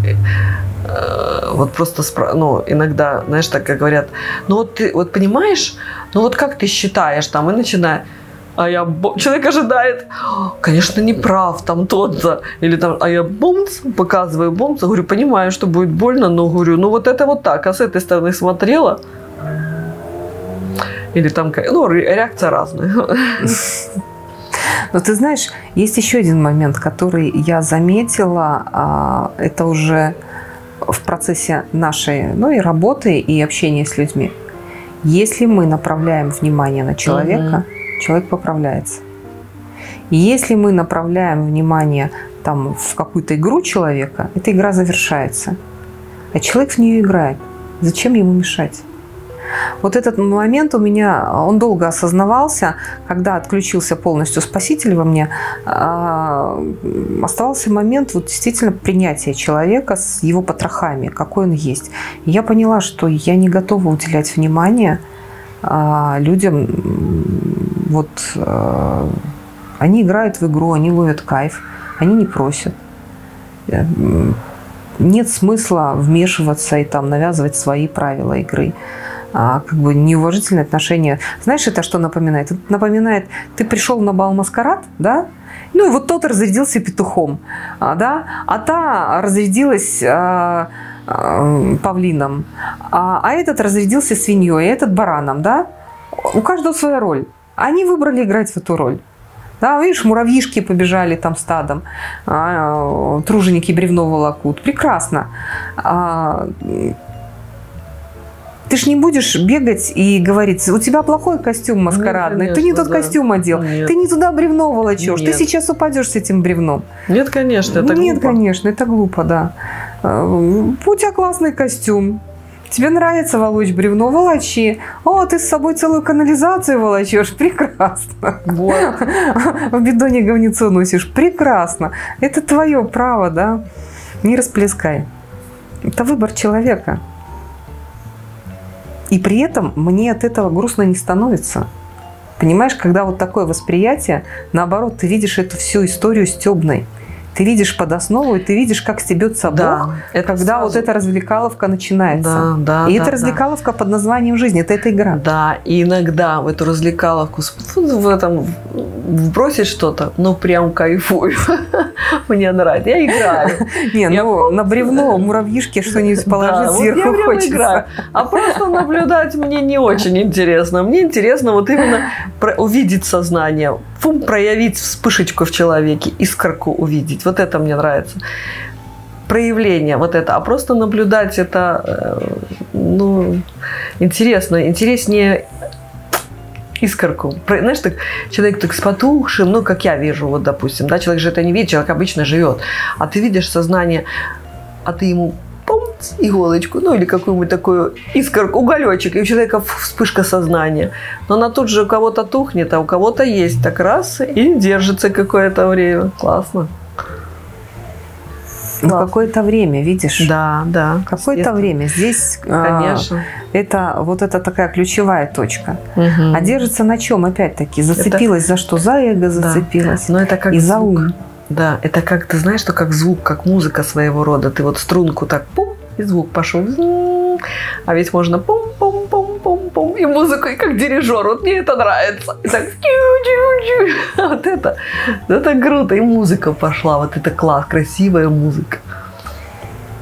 Speaker 2: вот просто, иногда, знаешь, так как говорят, ну вот ты, вот понимаешь, ну вот как ты считаешь, там, и начинаю, человек ожидает, конечно, не прав, там тот-то, или там, а я бомц, показываю бомца, говорю, понимаю, что будет больно, но говорю, ну вот это вот так, а с этой стороны смотрела, или там, ну, реакция разная.
Speaker 1: Но ты знаешь, есть еще один момент, который я заметила, это уже в процессе нашей, ну, и работы, и общения с людьми. Если мы направляем внимание на человека, человек поправляется. И если мы направляем внимание там, в какую-то игру человека, эта игра завершается. А человек в нее играет. Зачем ему мешать? Вот этот момент у меня, он долго осознавался, когда отключился полностью спаситель во мне, оставался момент вот действительно принятия человека с его потрохами, какой он есть. И я поняла, что я не готова уделять внимание людям, вот они играют в игру, они ловят кайф, они не просят. Нет смысла вмешиваться и там навязывать свои правила игры. Как бы неуважительное отношение. Знаешь, это что напоминает? Это напоминает, ты пришел на бал-маскарад, да? Ну и вот тот разрядился петухом, да? А та разрядилась павлином, а этот разрядился свиньей, а этот бараном, да? У каждого своя роль. Они выбрали играть в эту роль. Да, видишь, муравьишки побежали там стадом, труженики бревно волокут. Прекрасно. Ты ж не будешь бегать и говорить, у тебя плохой костюм маскарадный, конечно, ты не тот костюм одел, ты не туда бревно волочешь, ты сейчас упадешь с этим бревном.
Speaker 2: Нет, конечно, это глупо.
Speaker 1: Нет, конечно, это глупо, да. У тебя классный костюм, тебе нравится волочь бревно, волочи. О, ты с собой целую канализацию волочешь, прекрасно.
Speaker 2: Вот.
Speaker 1: В бидоне говнецо носишь, прекрасно. Это твое право, да, не расплескай. Это выбор человека. И при этом мне от этого грустно не становится. Понимаешь, когда вот такое восприятие, наоборот, ты видишь эту всю историю стёбной. Ты видишь под основу, и ты видишь, как стебется Бог, когда сразу... вот эта развлекаловка начинается. Это развлекаловка под названием «Жизнь». Это игра.
Speaker 2: Да, и иногда в эту развлекаловку вбросить что-то, ну прям кайфую. Мне нравится. Я играю.
Speaker 1: На бревно муравьишки что-нибудь положить сверху хочется.
Speaker 2: А просто наблюдать мне не очень интересно. Мне интересно вот именно увидеть сознание, проявить вспышечку в человеке, искорку увидеть. Вот это мне нравится. Проявление вот это. А просто наблюдать это, ну, интересно. Интереснее искорку. Знаешь, так, человек так с потухшим, ну, как я вижу, вот, допустим, да, человек же это не видит, человек обычно живет. А ты видишь сознание, а ты ему иголочку, ну, или какую-нибудь такую искорку, уголечек, и у человека вспышка сознания. Но она тут же у кого-то тухнет, а у кого-то есть так раз и держится какое-то время. Классно.
Speaker 1: Ну, какое-то время, видишь?
Speaker 2: Да.
Speaker 1: Какое-то время. Здесь,
Speaker 2: конечно.
Speaker 1: Это такая ключевая точка. А держится на чем, опять-таки? Зацепилась за что? За эго зацепилась.
Speaker 2: Но это как
Speaker 1: и
Speaker 2: звук.
Speaker 1: За ум.
Speaker 2: Да, это как, ты знаешь, что как звук, как музыка своего рода. Ты вот струнку так пум, и звук пошел. А ведь можно пум-пум-пум-пум-пум, и музыку, и как дирижер. Вот мне это нравится. И так вот это круто. И музыка пошла. Вот это класс, красивая музыка.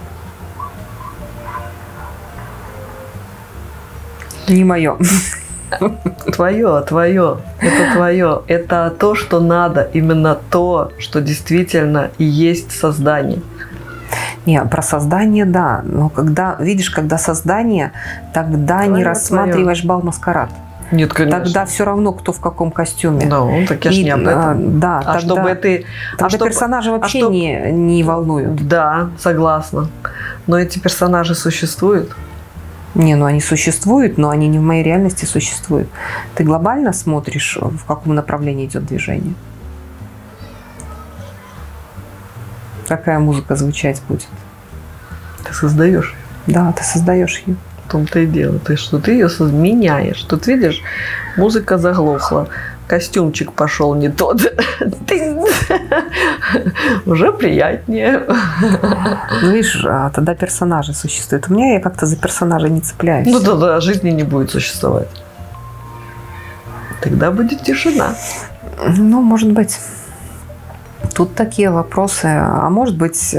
Speaker 1: Не мое.
Speaker 2: Твое, это твое. Это то, что надо, именно то, что действительно и есть создание.
Speaker 1: Не, про создание, да. Но когда, видишь, когда создание, тогда твое, не рассматриваешь бал-маскарад.
Speaker 2: Нет, конечно.
Speaker 1: Тогда все равно, кто в каком костюме.
Speaker 2: Да, так я ж не об этом.
Speaker 1: Да,
Speaker 2: тогда, чтобы ты...
Speaker 1: Тогда персонажи вообще не волнуют.
Speaker 2: Да, согласна. Но эти персонажи существуют?
Speaker 1: Не, ну они существуют, но они не в моей реальности существуют. Ты глобально смотришь, в каком направлении идет движение? Какая музыка звучать будет?
Speaker 2: Ты создаешь.
Speaker 1: Да, ты создаешь ее.
Speaker 2: В том-то и дело. Ты ее меняешь. Тут, видишь, музыка заглохла. Костюмчик пошел не тот. Уже приятнее.
Speaker 1: Ну, видишь, тогда персонажи существуют. У меня я как-то за персонажей не цепляюсь.
Speaker 2: Ну, тогда жизни не будет существовать. Тогда будет тишина.
Speaker 1: Ну, может быть. Тут такие вопросы. А может быть,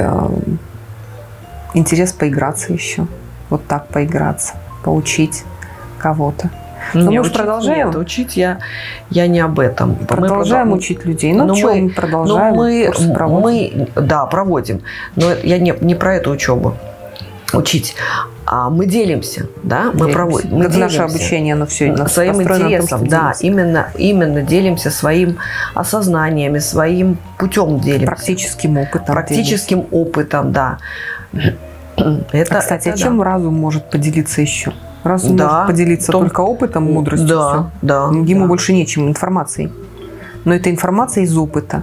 Speaker 1: интерес поиграться еще. Вот так поиграться. Поучить кого-то. Но мы же продолжаем.
Speaker 2: Нет, учить я не об этом.
Speaker 1: Продолжаем учить людей. Ну, что мы продолжаем?
Speaker 2: Мы проводим. Но я не про эту учебу. Учить. А мы делимся, да? Мы проводим. Мы
Speaker 1: наше обучение, оно все
Speaker 2: своим интересом, да, именно делимся своим осознаниями, своим путем делимся. Практическим опытом, да.
Speaker 1: Кстати, чем разум может поделиться еще? Разум может поделиться только опытом, мудростью.
Speaker 2: Да.
Speaker 1: Ему больше нечем, информацией. Но это информация из опыта.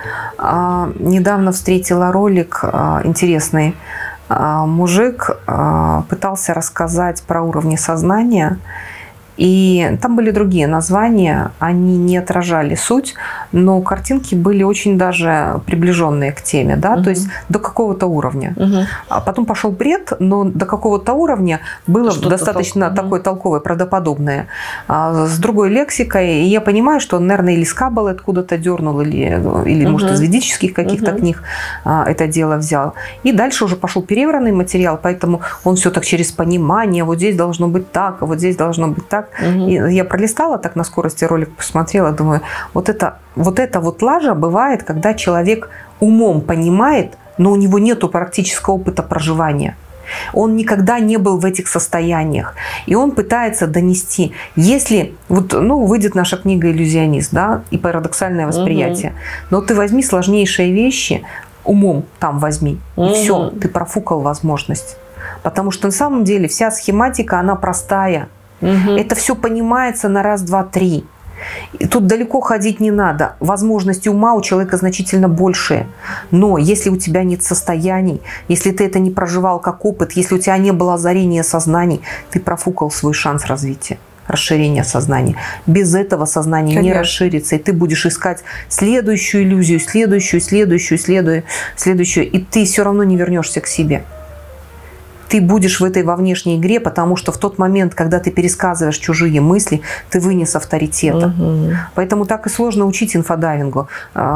Speaker 1: Недавно встретила ролик интересный. Мужик пытался рассказать про уровни сознания. И там были другие названия, они не отражали суть, но картинки были очень даже приближенные к теме, да, то есть до какого-то уровня. А потом пошел бред, но до какого-то уровня было достаточно такое толковое, правдоподобное, с другой лексикой. И я понимаю, что он, наверное, или с Каббалы откуда-то дернул, или может, из ведических каких-то книг это дело взял. И дальше уже пошел перевранный материал, поэтому он все так через понимание, вот здесь должно быть так, а вот здесь должно быть так. И я пролистала так на скорости ролик, посмотрела, думаю, вот эта лажа бывает, когда человек умом понимает, но у него нету практического опыта проживания. Он никогда не был в этих состояниях. И он пытается донести. Если выйдет наша книга «Иллюзионист», да, и парадоксальное восприятие, но ты возьми сложнейшие вещи, умом там возьми, и все, ты профукал возможность. Потому что на самом деле вся схематика, она простая. Это все понимается на раз, два, три. И тут далеко ходить не надо. Возможности ума у человека значительно большие. Но если у тебя нет состояний, если ты это не проживал как опыт, если у тебя не было озарения сознаний, ты профукал свой шанс развития, расширения сознания. Без этого сознание не расширится. И ты будешь искать следующую иллюзию, следующую. И ты все равно не вернешься к себе. Ты будешь во внешней игре, потому что в тот момент, когда ты пересказываешь чужие мысли, ты вынес авторитета. Поэтому так и сложно учить инфодайвингу.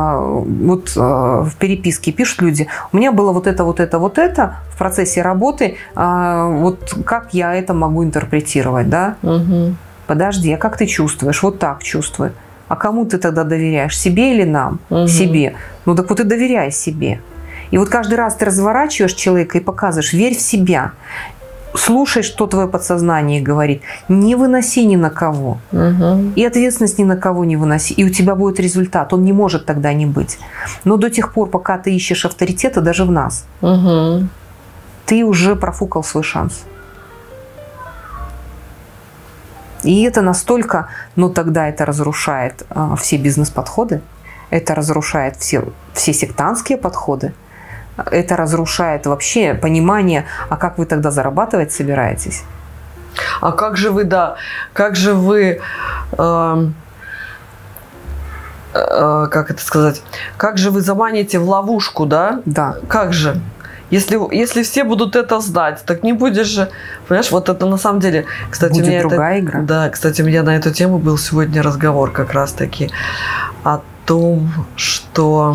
Speaker 1: В переписке пишут люди, у меня было вот это в процессе работы, вот как я это могу интерпретировать, да? Подожди, а как ты чувствуешь? Вот так чувствую. А кому ты тогда доверяешь? Себе или нам? Себе. Ну так вот и доверяй себе. И вот каждый раз ты разворачиваешь человека и показываешь, верь в себя. Слушай, что твое подсознание говорит. Не выноси ни на кого. И ответственность ни на кого не выноси. И у тебя будет результат. Он не может тогда не быть. Но до тех пор, пока ты ищешь авторитета даже в нас, ты уже профукал свой шанс. И это настолько, тогда это разрушает все бизнес-подходы, это разрушает все сектантские подходы, это разрушает вообще понимание, а как вы тогда зарабатывать собираетесь?
Speaker 2: А как же вы, как же вы заманите в ловушку, да?
Speaker 1: Да.
Speaker 2: Как же? Если все будут это знать, так не будешь же... Понимаешь, вот это на самом деле... Кстати,
Speaker 1: будет другая игра.
Speaker 2: Да, кстати, у меня на эту тему был сегодня разговор как раз-таки о том, что...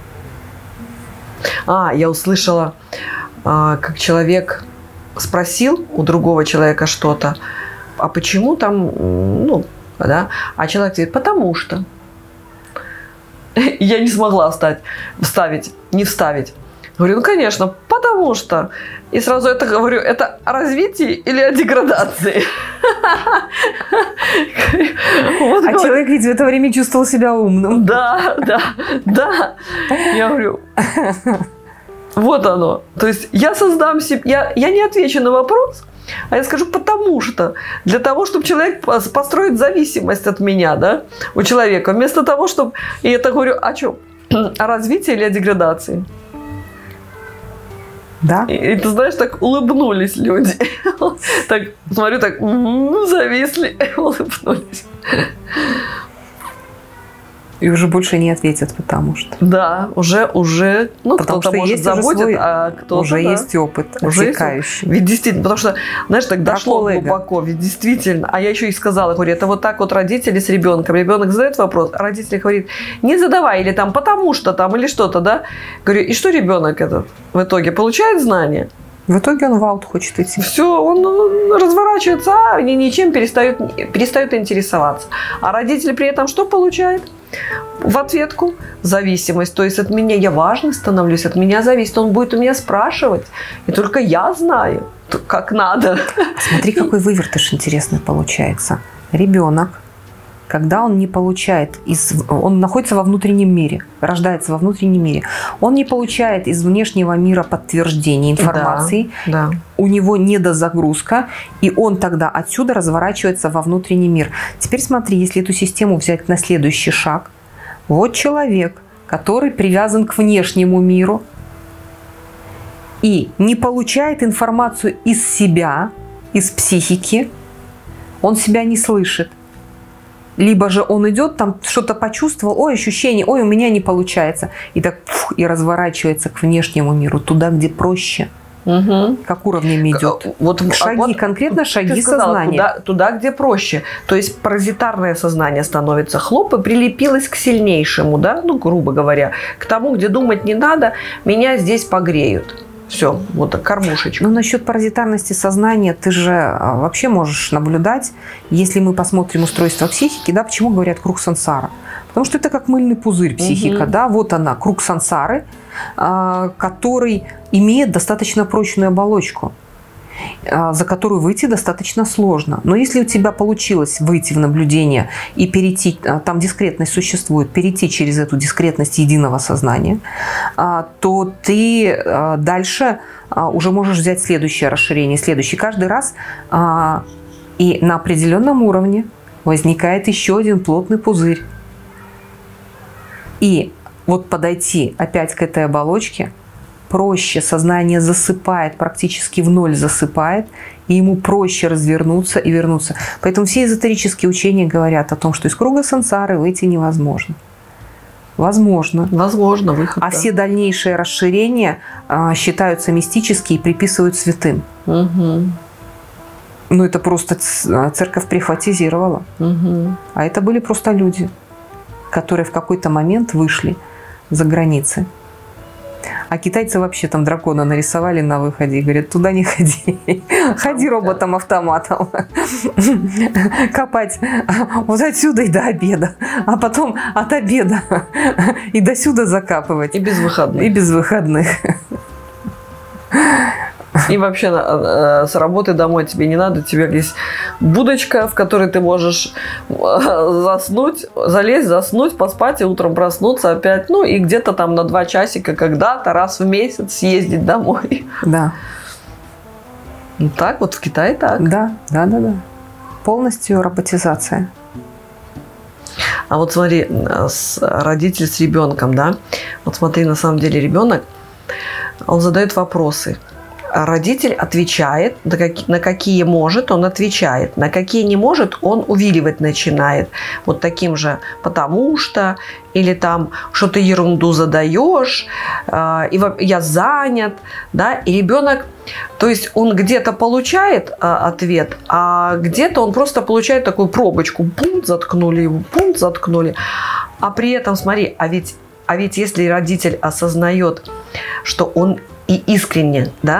Speaker 2: я услышала, как человек спросил у другого человека что-то, а почему там, ну, да? А человек говорит, потому что. Я не смогла не вставить. Говорю, ну, конечно, потому что. И сразу это говорю, это о развитии или о деградации?
Speaker 1: А человек ведь в это время чувствовал себя умным.
Speaker 2: Да. Я говорю, вот оно. То есть я создам себе, я не отвечу на вопрос, а я скажу, потому что. Для того, чтобы человек построить зависимость от меня, да, у человека. Вместо того, чтобы... И это говорю, о чем? О развитии или о деградации?
Speaker 1: Да.
Speaker 2: И ты знаешь, так улыбнулись люди. Так, смотрю, так зависли, улыбнулись.
Speaker 1: И уже больше не ответят, потому что.
Speaker 2: Да, уже, ну, кто-то может заботит, а кто-то...
Speaker 1: Уже есть опыт отсекающий.
Speaker 2: Ведь действительно, потому что, знаешь, так дошло глубоко, ведь действительно. А я еще и сказала, говорю, это вот так вот родители с ребенком. Ребенок задает вопрос, а родитель говорит, не задавай, или там, потому что там, или что-то, да? Говорю, и что ребенок этот в итоге получает знания?
Speaker 1: В итоге он в аут хочет идти.
Speaker 2: Все, он разворачивается, и ничем перестает интересоваться. А родитель при этом что получает? В ответку зависимость. То есть от меня я важный становлюсь, от меня зависит. Он будет у меня спрашивать. И только я знаю, как надо.
Speaker 1: Смотри, какой вывертыш интересный получается. Ребенок, когда он не получает, он находится во внутреннем мире, рождается во внутреннем мире, он не получает из внешнего мира подтверждения информации,
Speaker 2: да.
Speaker 1: У него недозагрузка, и он тогда отсюда разворачивается во внутренний мир. Теперь смотри, если эту систему взять на следующий шаг, вот человек, который привязан к внешнему миру и не получает информацию из себя, из психики, он себя не слышит. Либо же он идет, там что-то почувствовал, ой, ощущение, ой, у меня не получается. И так и разворачивается к внешнему миру, туда, где проще.
Speaker 2: Угу.
Speaker 1: Как уровнями идет. Шаги, конкретно шаги сознания.
Speaker 2: Туда, где проще. То есть паразитарное сознание становится хлоп и прилепилось к сильнейшему, да, ну, грубо говоря, к тому, где думать не надо, меня здесь погреют. Все, вот кормушечка.
Speaker 1: Но насчет паразитарности сознания ты же вообще можешь наблюдать, если мы посмотрим устройство психики, да, почему говорят круг сансара? Потому что это как мыльный пузырь психика, да, вот она, круг сансары, который имеет достаточно прочную оболочку, за которую выйти достаточно сложно. Но если у тебя получилось выйти в наблюдение и перейти, там дискретность существует, перейти через эту дискретность единого сознания, то ты дальше уже можешь взять следующее расширение, следующий. Каждый раз и на определенном уровне возникает еще один плотный пузырь. И вот подойти опять к этой оболочке проще, сознание засыпает, практически в ноль засыпает, и ему проще развернуться и вернуться. Поэтому все эзотерические учения говорят о том, что из круга сансары выйти невозможно. Возможно.
Speaker 2: Возможно, выход.
Speaker 1: А все дальнейшие расширения считаются мистические и приписывают святым.
Speaker 2: Угу.
Speaker 1: Ну, это просто церковь прихватизировала.
Speaker 2: Угу.
Speaker 1: А это были просто люди, которые в какой-то момент вышли за границы. А китайцы вообще там дракона нарисовали на выходе и говорят, туда не ходи. Ходи роботом-автоматом. Копать вот отсюда и до обеда. А потом от обеда и до сюда закапывать.
Speaker 2: И без выходных.
Speaker 1: И без выходных.
Speaker 2: И вообще с работы домой тебе не надо. Тебе есть будочка, в которой ты можешь заснуть, залезть, заснуть, поспать и утром проснуться опять. Ну и где-то там на 2 часика когда-то раз в месяц съездить домой.
Speaker 1: Да.
Speaker 2: Ну так вот в Китае так.
Speaker 1: Да. Полностью роботизация.
Speaker 2: А вот смотри, родитель с ребенком, да? Вот смотри, на самом деле ребенок, он задает вопросы. Родитель отвечает, на какие может, он отвечает. На какие не может, он увиливать начинает. Вот таким же «потому что», или там «что ты ерунду задаешь», «я занят». Да? И ребенок, то есть он где-то получает ответ, а где-то он просто получает такую пробочку. Пункт заткнули его, пункт заткнули. А при этом, смотри, а ведь если родитель осознает, что он и искренне, да,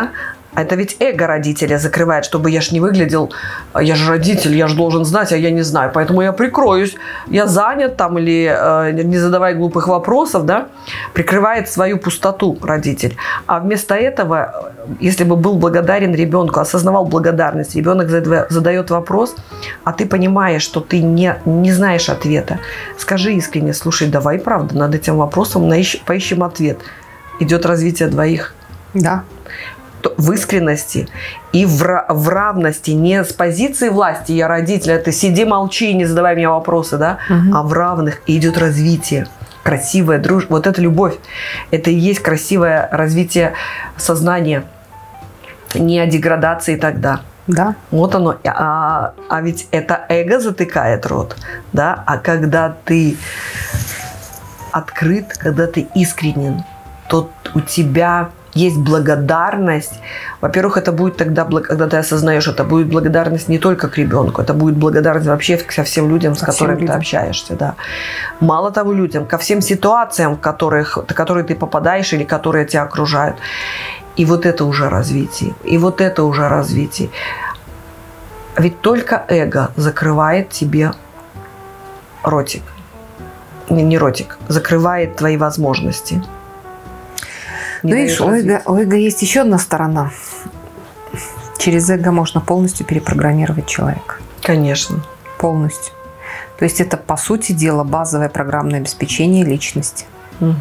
Speaker 2: А это ведь эго родителя закрывает, чтобы я ж не выглядел, я же родитель, я же должен знать, а я не знаю, поэтому я прикроюсь, я занят там или не задавай глупых вопросов, да, прикрывает свою пустоту родитель. А вместо этого, если бы был благодарен ребенку, осознавал благодарность, ребенок задает вопрос, а ты понимаешь, что ты не знаешь ответа, скажи искренне, слушай, давай, правда, над этим вопросом поищем ответ. Идет развитие двоих.
Speaker 1: Да.
Speaker 2: В искренности и в равности, не с позиции власти, я родитель, ты сиди, молчи, не задавай мне вопросы, да, а в равных, и идет развитие, красивая дружба, вот это любовь, это и есть красивое развитие сознания, не о деградации тогда.
Speaker 1: Да.
Speaker 2: Вот оно, а ведь это эго затыкает рот, да, а когда ты открыт, когда ты искренен, то у тебя есть благодарность. Во-первых, это будет тогда, когда ты осознаешь, это будет благодарность не только к ребенку, это будет благодарность вообще ко всем людям, с которыми ты общаешься. Да. Мало того, людям, ко всем ситуациям, в которые ты попадаешь или которые тебя окружают. И вот это уже развитие. И вот это уже развитие. Ведь только эго закрывает тебе ротик. Не ротик, закрывает твои возможности.
Speaker 1: Ну, видишь, у эго есть еще одна сторона. Через эго можно полностью перепрограммировать человека.
Speaker 2: Конечно.
Speaker 1: Полностью. То есть это, по сути дела, базовое программное обеспечение личности.
Speaker 2: Угу.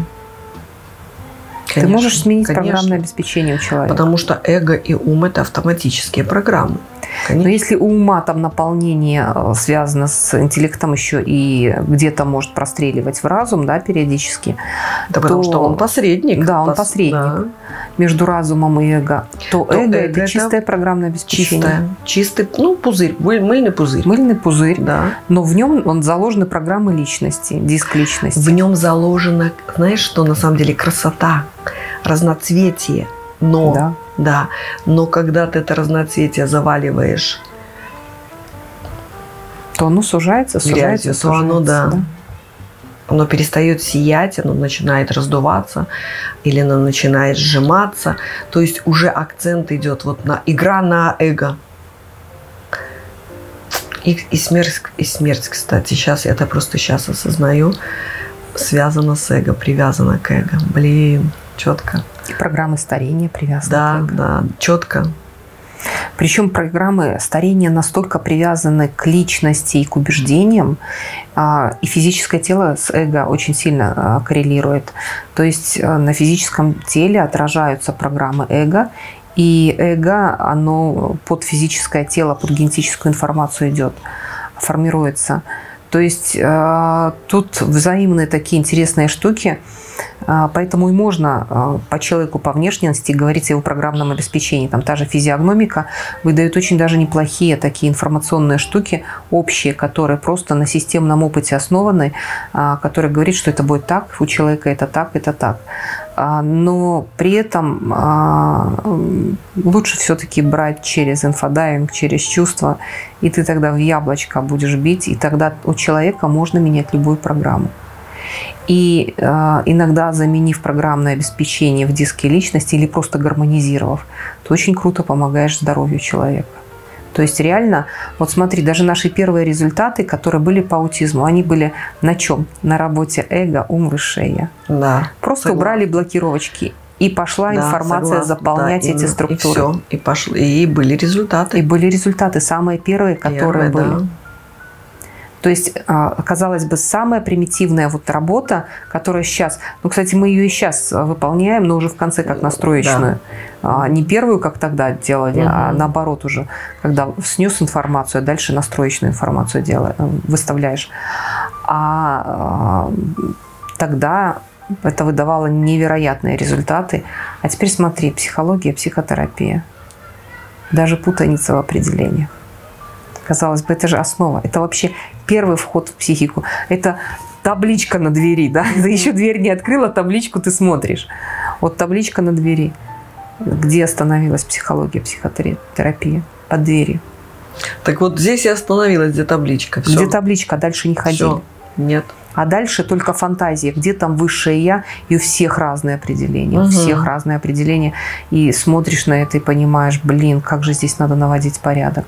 Speaker 1: Ты можешь сменить программное обеспечение у человека.
Speaker 2: Потому что эго и ум – это автоматические программы. Конечно.
Speaker 1: Но если у ума там наполнение связано с интеллектом еще и где-то может простреливать в разум, да, периодически.
Speaker 2: Да, потому что он посредник.
Speaker 1: Да, он посредник. Да. Между разумом и эго. То эго – это чистое программное обеспечение.
Speaker 2: Чистый, пузырь, мыльный пузырь.
Speaker 1: Мыльный пузырь,
Speaker 2: да.
Speaker 1: Но в нем заложены программы личности, диск личности.
Speaker 2: В нем заложена, знаешь, что на самом деле красота, разноцветие. Но, да, но когда ты это разноцветие заваливаешь,
Speaker 1: то оно сужается,
Speaker 2: грязью, то оно, оно перестает сиять, оно начинает раздуваться или оно начинает сжиматься. То есть уже акцент идет вот на игра на эго. И смерть, кстати, сейчас я это просто сейчас осознаю, связана с эго, привязана к эго. Блин, четко.
Speaker 1: И программы старения привязаны к эго.
Speaker 2: Да, четко.
Speaker 1: Причем программы старения настолько привязаны к личности и к убеждениям, и физическое тело с эго очень сильно коррелирует. То есть на физическом теле отражаются программы эго, и эго, оно под физическое тело, под генетическую информацию идет, формируется. То есть тут взаимные такие интересные штуки. Поэтому и можно по человеку, по внешности говорить о его программном обеспечении. Там та же физиогномика выдает очень даже неплохие такие информационные штуки общие, которые просто на системном опыте основаны, которые говорят, что это будет так, у человека это так, это так. Но при этом лучше все-таки брать через инфодайвинг, через чувства, и ты тогда в яблочко будешь бить, и тогда у человека можно менять любую программу. И иногда, заменив программное обеспечение в диске личности или просто гармонизировав, ты очень круто помогаешь здоровью человека. То есть реально, вот смотри, даже наши первые результаты, которые были по аутизму, они были на чем? На работе эго, ум, высшее я.
Speaker 2: Да.
Speaker 1: Просто убрали блокировочки. И пошла информация заполнять эти структуры.
Speaker 2: И все, и были результаты.
Speaker 1: И были результаты, самые первые, которые были. Да. То есть, казалось бы, самая примитивная вот работа, которая сейчас... Ну, кстати, мы ее и сейчас выполняем, но уже в конце как настроечную. Да. Не первую, как тогда делали, а наоборот уже, когда снес информацию, а дальше настроечную информацию выставляешь. А тогда это выдавало невероятные результаты. А теперь смотри, психология, психотерапия. Даже путаница в определениях. Казалось бы, это же основа. Это вообще первый вход в психику. Это табличка на двери, да? Ты еще дверь не открыла, табличку ты смотришь. Вот табличка на двери. Где остановилась психология, психотерапия? Под дверью.
Speaker 2: Так вот здесь и остановилась, где табличка. Все.
Speaker 1: Где табличка, дальше не ходили.
Speaker 2: Все. Нет.
Speaker 1: А дальше только фантазия, где там высшее я, и у всех разные определения, у всех разные определения. И смотришь на это и понимаешь, блин, как же здесь надо наводить порядок.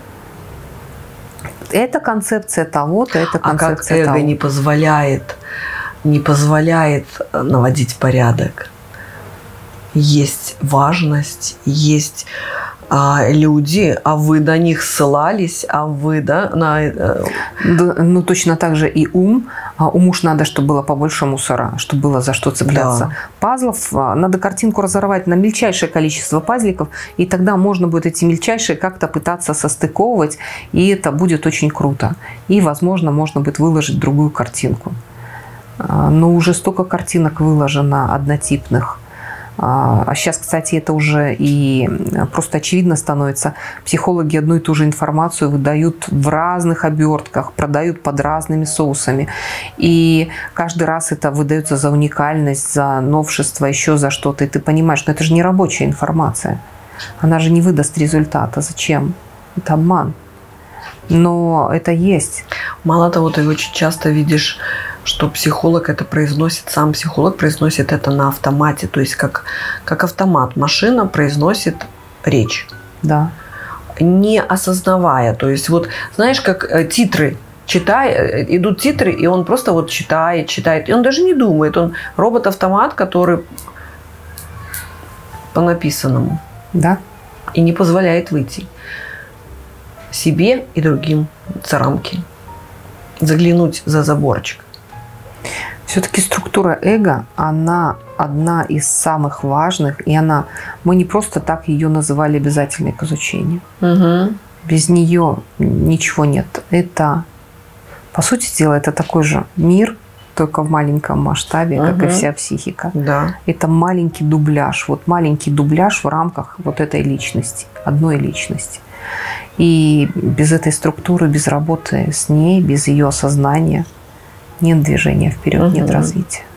Speaker 1: Это концепция того-то, это концепция
Speaker 2: того. А как эго не позволяет наводить порядок? Есть важность, есть люди, а вы на них ссылались, а вы, да,
Speaker 1: Ну, точно так же и ум. Уму ж надо, чтобы было побольше мусора, чтобы было за что цепляться.
Speaker 2: Да.
Speaker 1: Пазлов, надо картинку разорвать на мельчайшее количество пазликов, и тогда можно будет эти мельчайшие как-то пытаться состыковывать, и это будет очень круто. И, возможно, можно будет выложить другую картинку. Но уже столько картинок выложено однотипных. А сейчас, кстати, это уже и просто очевидно становится. Психологи одну и ту же информацию выдают в разных обертках, продают под разными соусами. И каждый раз это выдается за уникальность, за новшество, еще за что-то. И ты понимаешь, что это же не рабочая информация. Она же не выдаст результата. Зачем? Это обман. Но это есть.
Speaker 2: Мало того, ты очень часто видишь, что психолог это произносит, сам психолог произносит это на автомате, то есть как автомат. Машина произносит речь.
Speaker 1: Да.
Speaker 2: Не осознавая. То есть вот знаешь, как титры. Идут титры, и он просто вот читает. И он даже не думает. Он робот-автомат, который по написанному.
Speaker 1: Да.
Speaker 2: И не позволяет выйти себе и другим за рамки. Заглянуть за заборчик.
Speaker 1: Все-таки структура эго, она одна из самых важных, и мы не просто так ее называли обязательной к изучению.
Speaker 2: Угу.
Speaker 1: Без нее ничего нет. Это, по сути дела, это такой же мир, только в маленьком масштабе, как и вся психика.
Speaker 2: Да.
Speaker 1: Это маленький дубляж. Вот маленький дубляж в рамках вот этой личности, одной личности. И без этой структуры, без работы с ней, без ее осознания нет движения вперед, нет развития.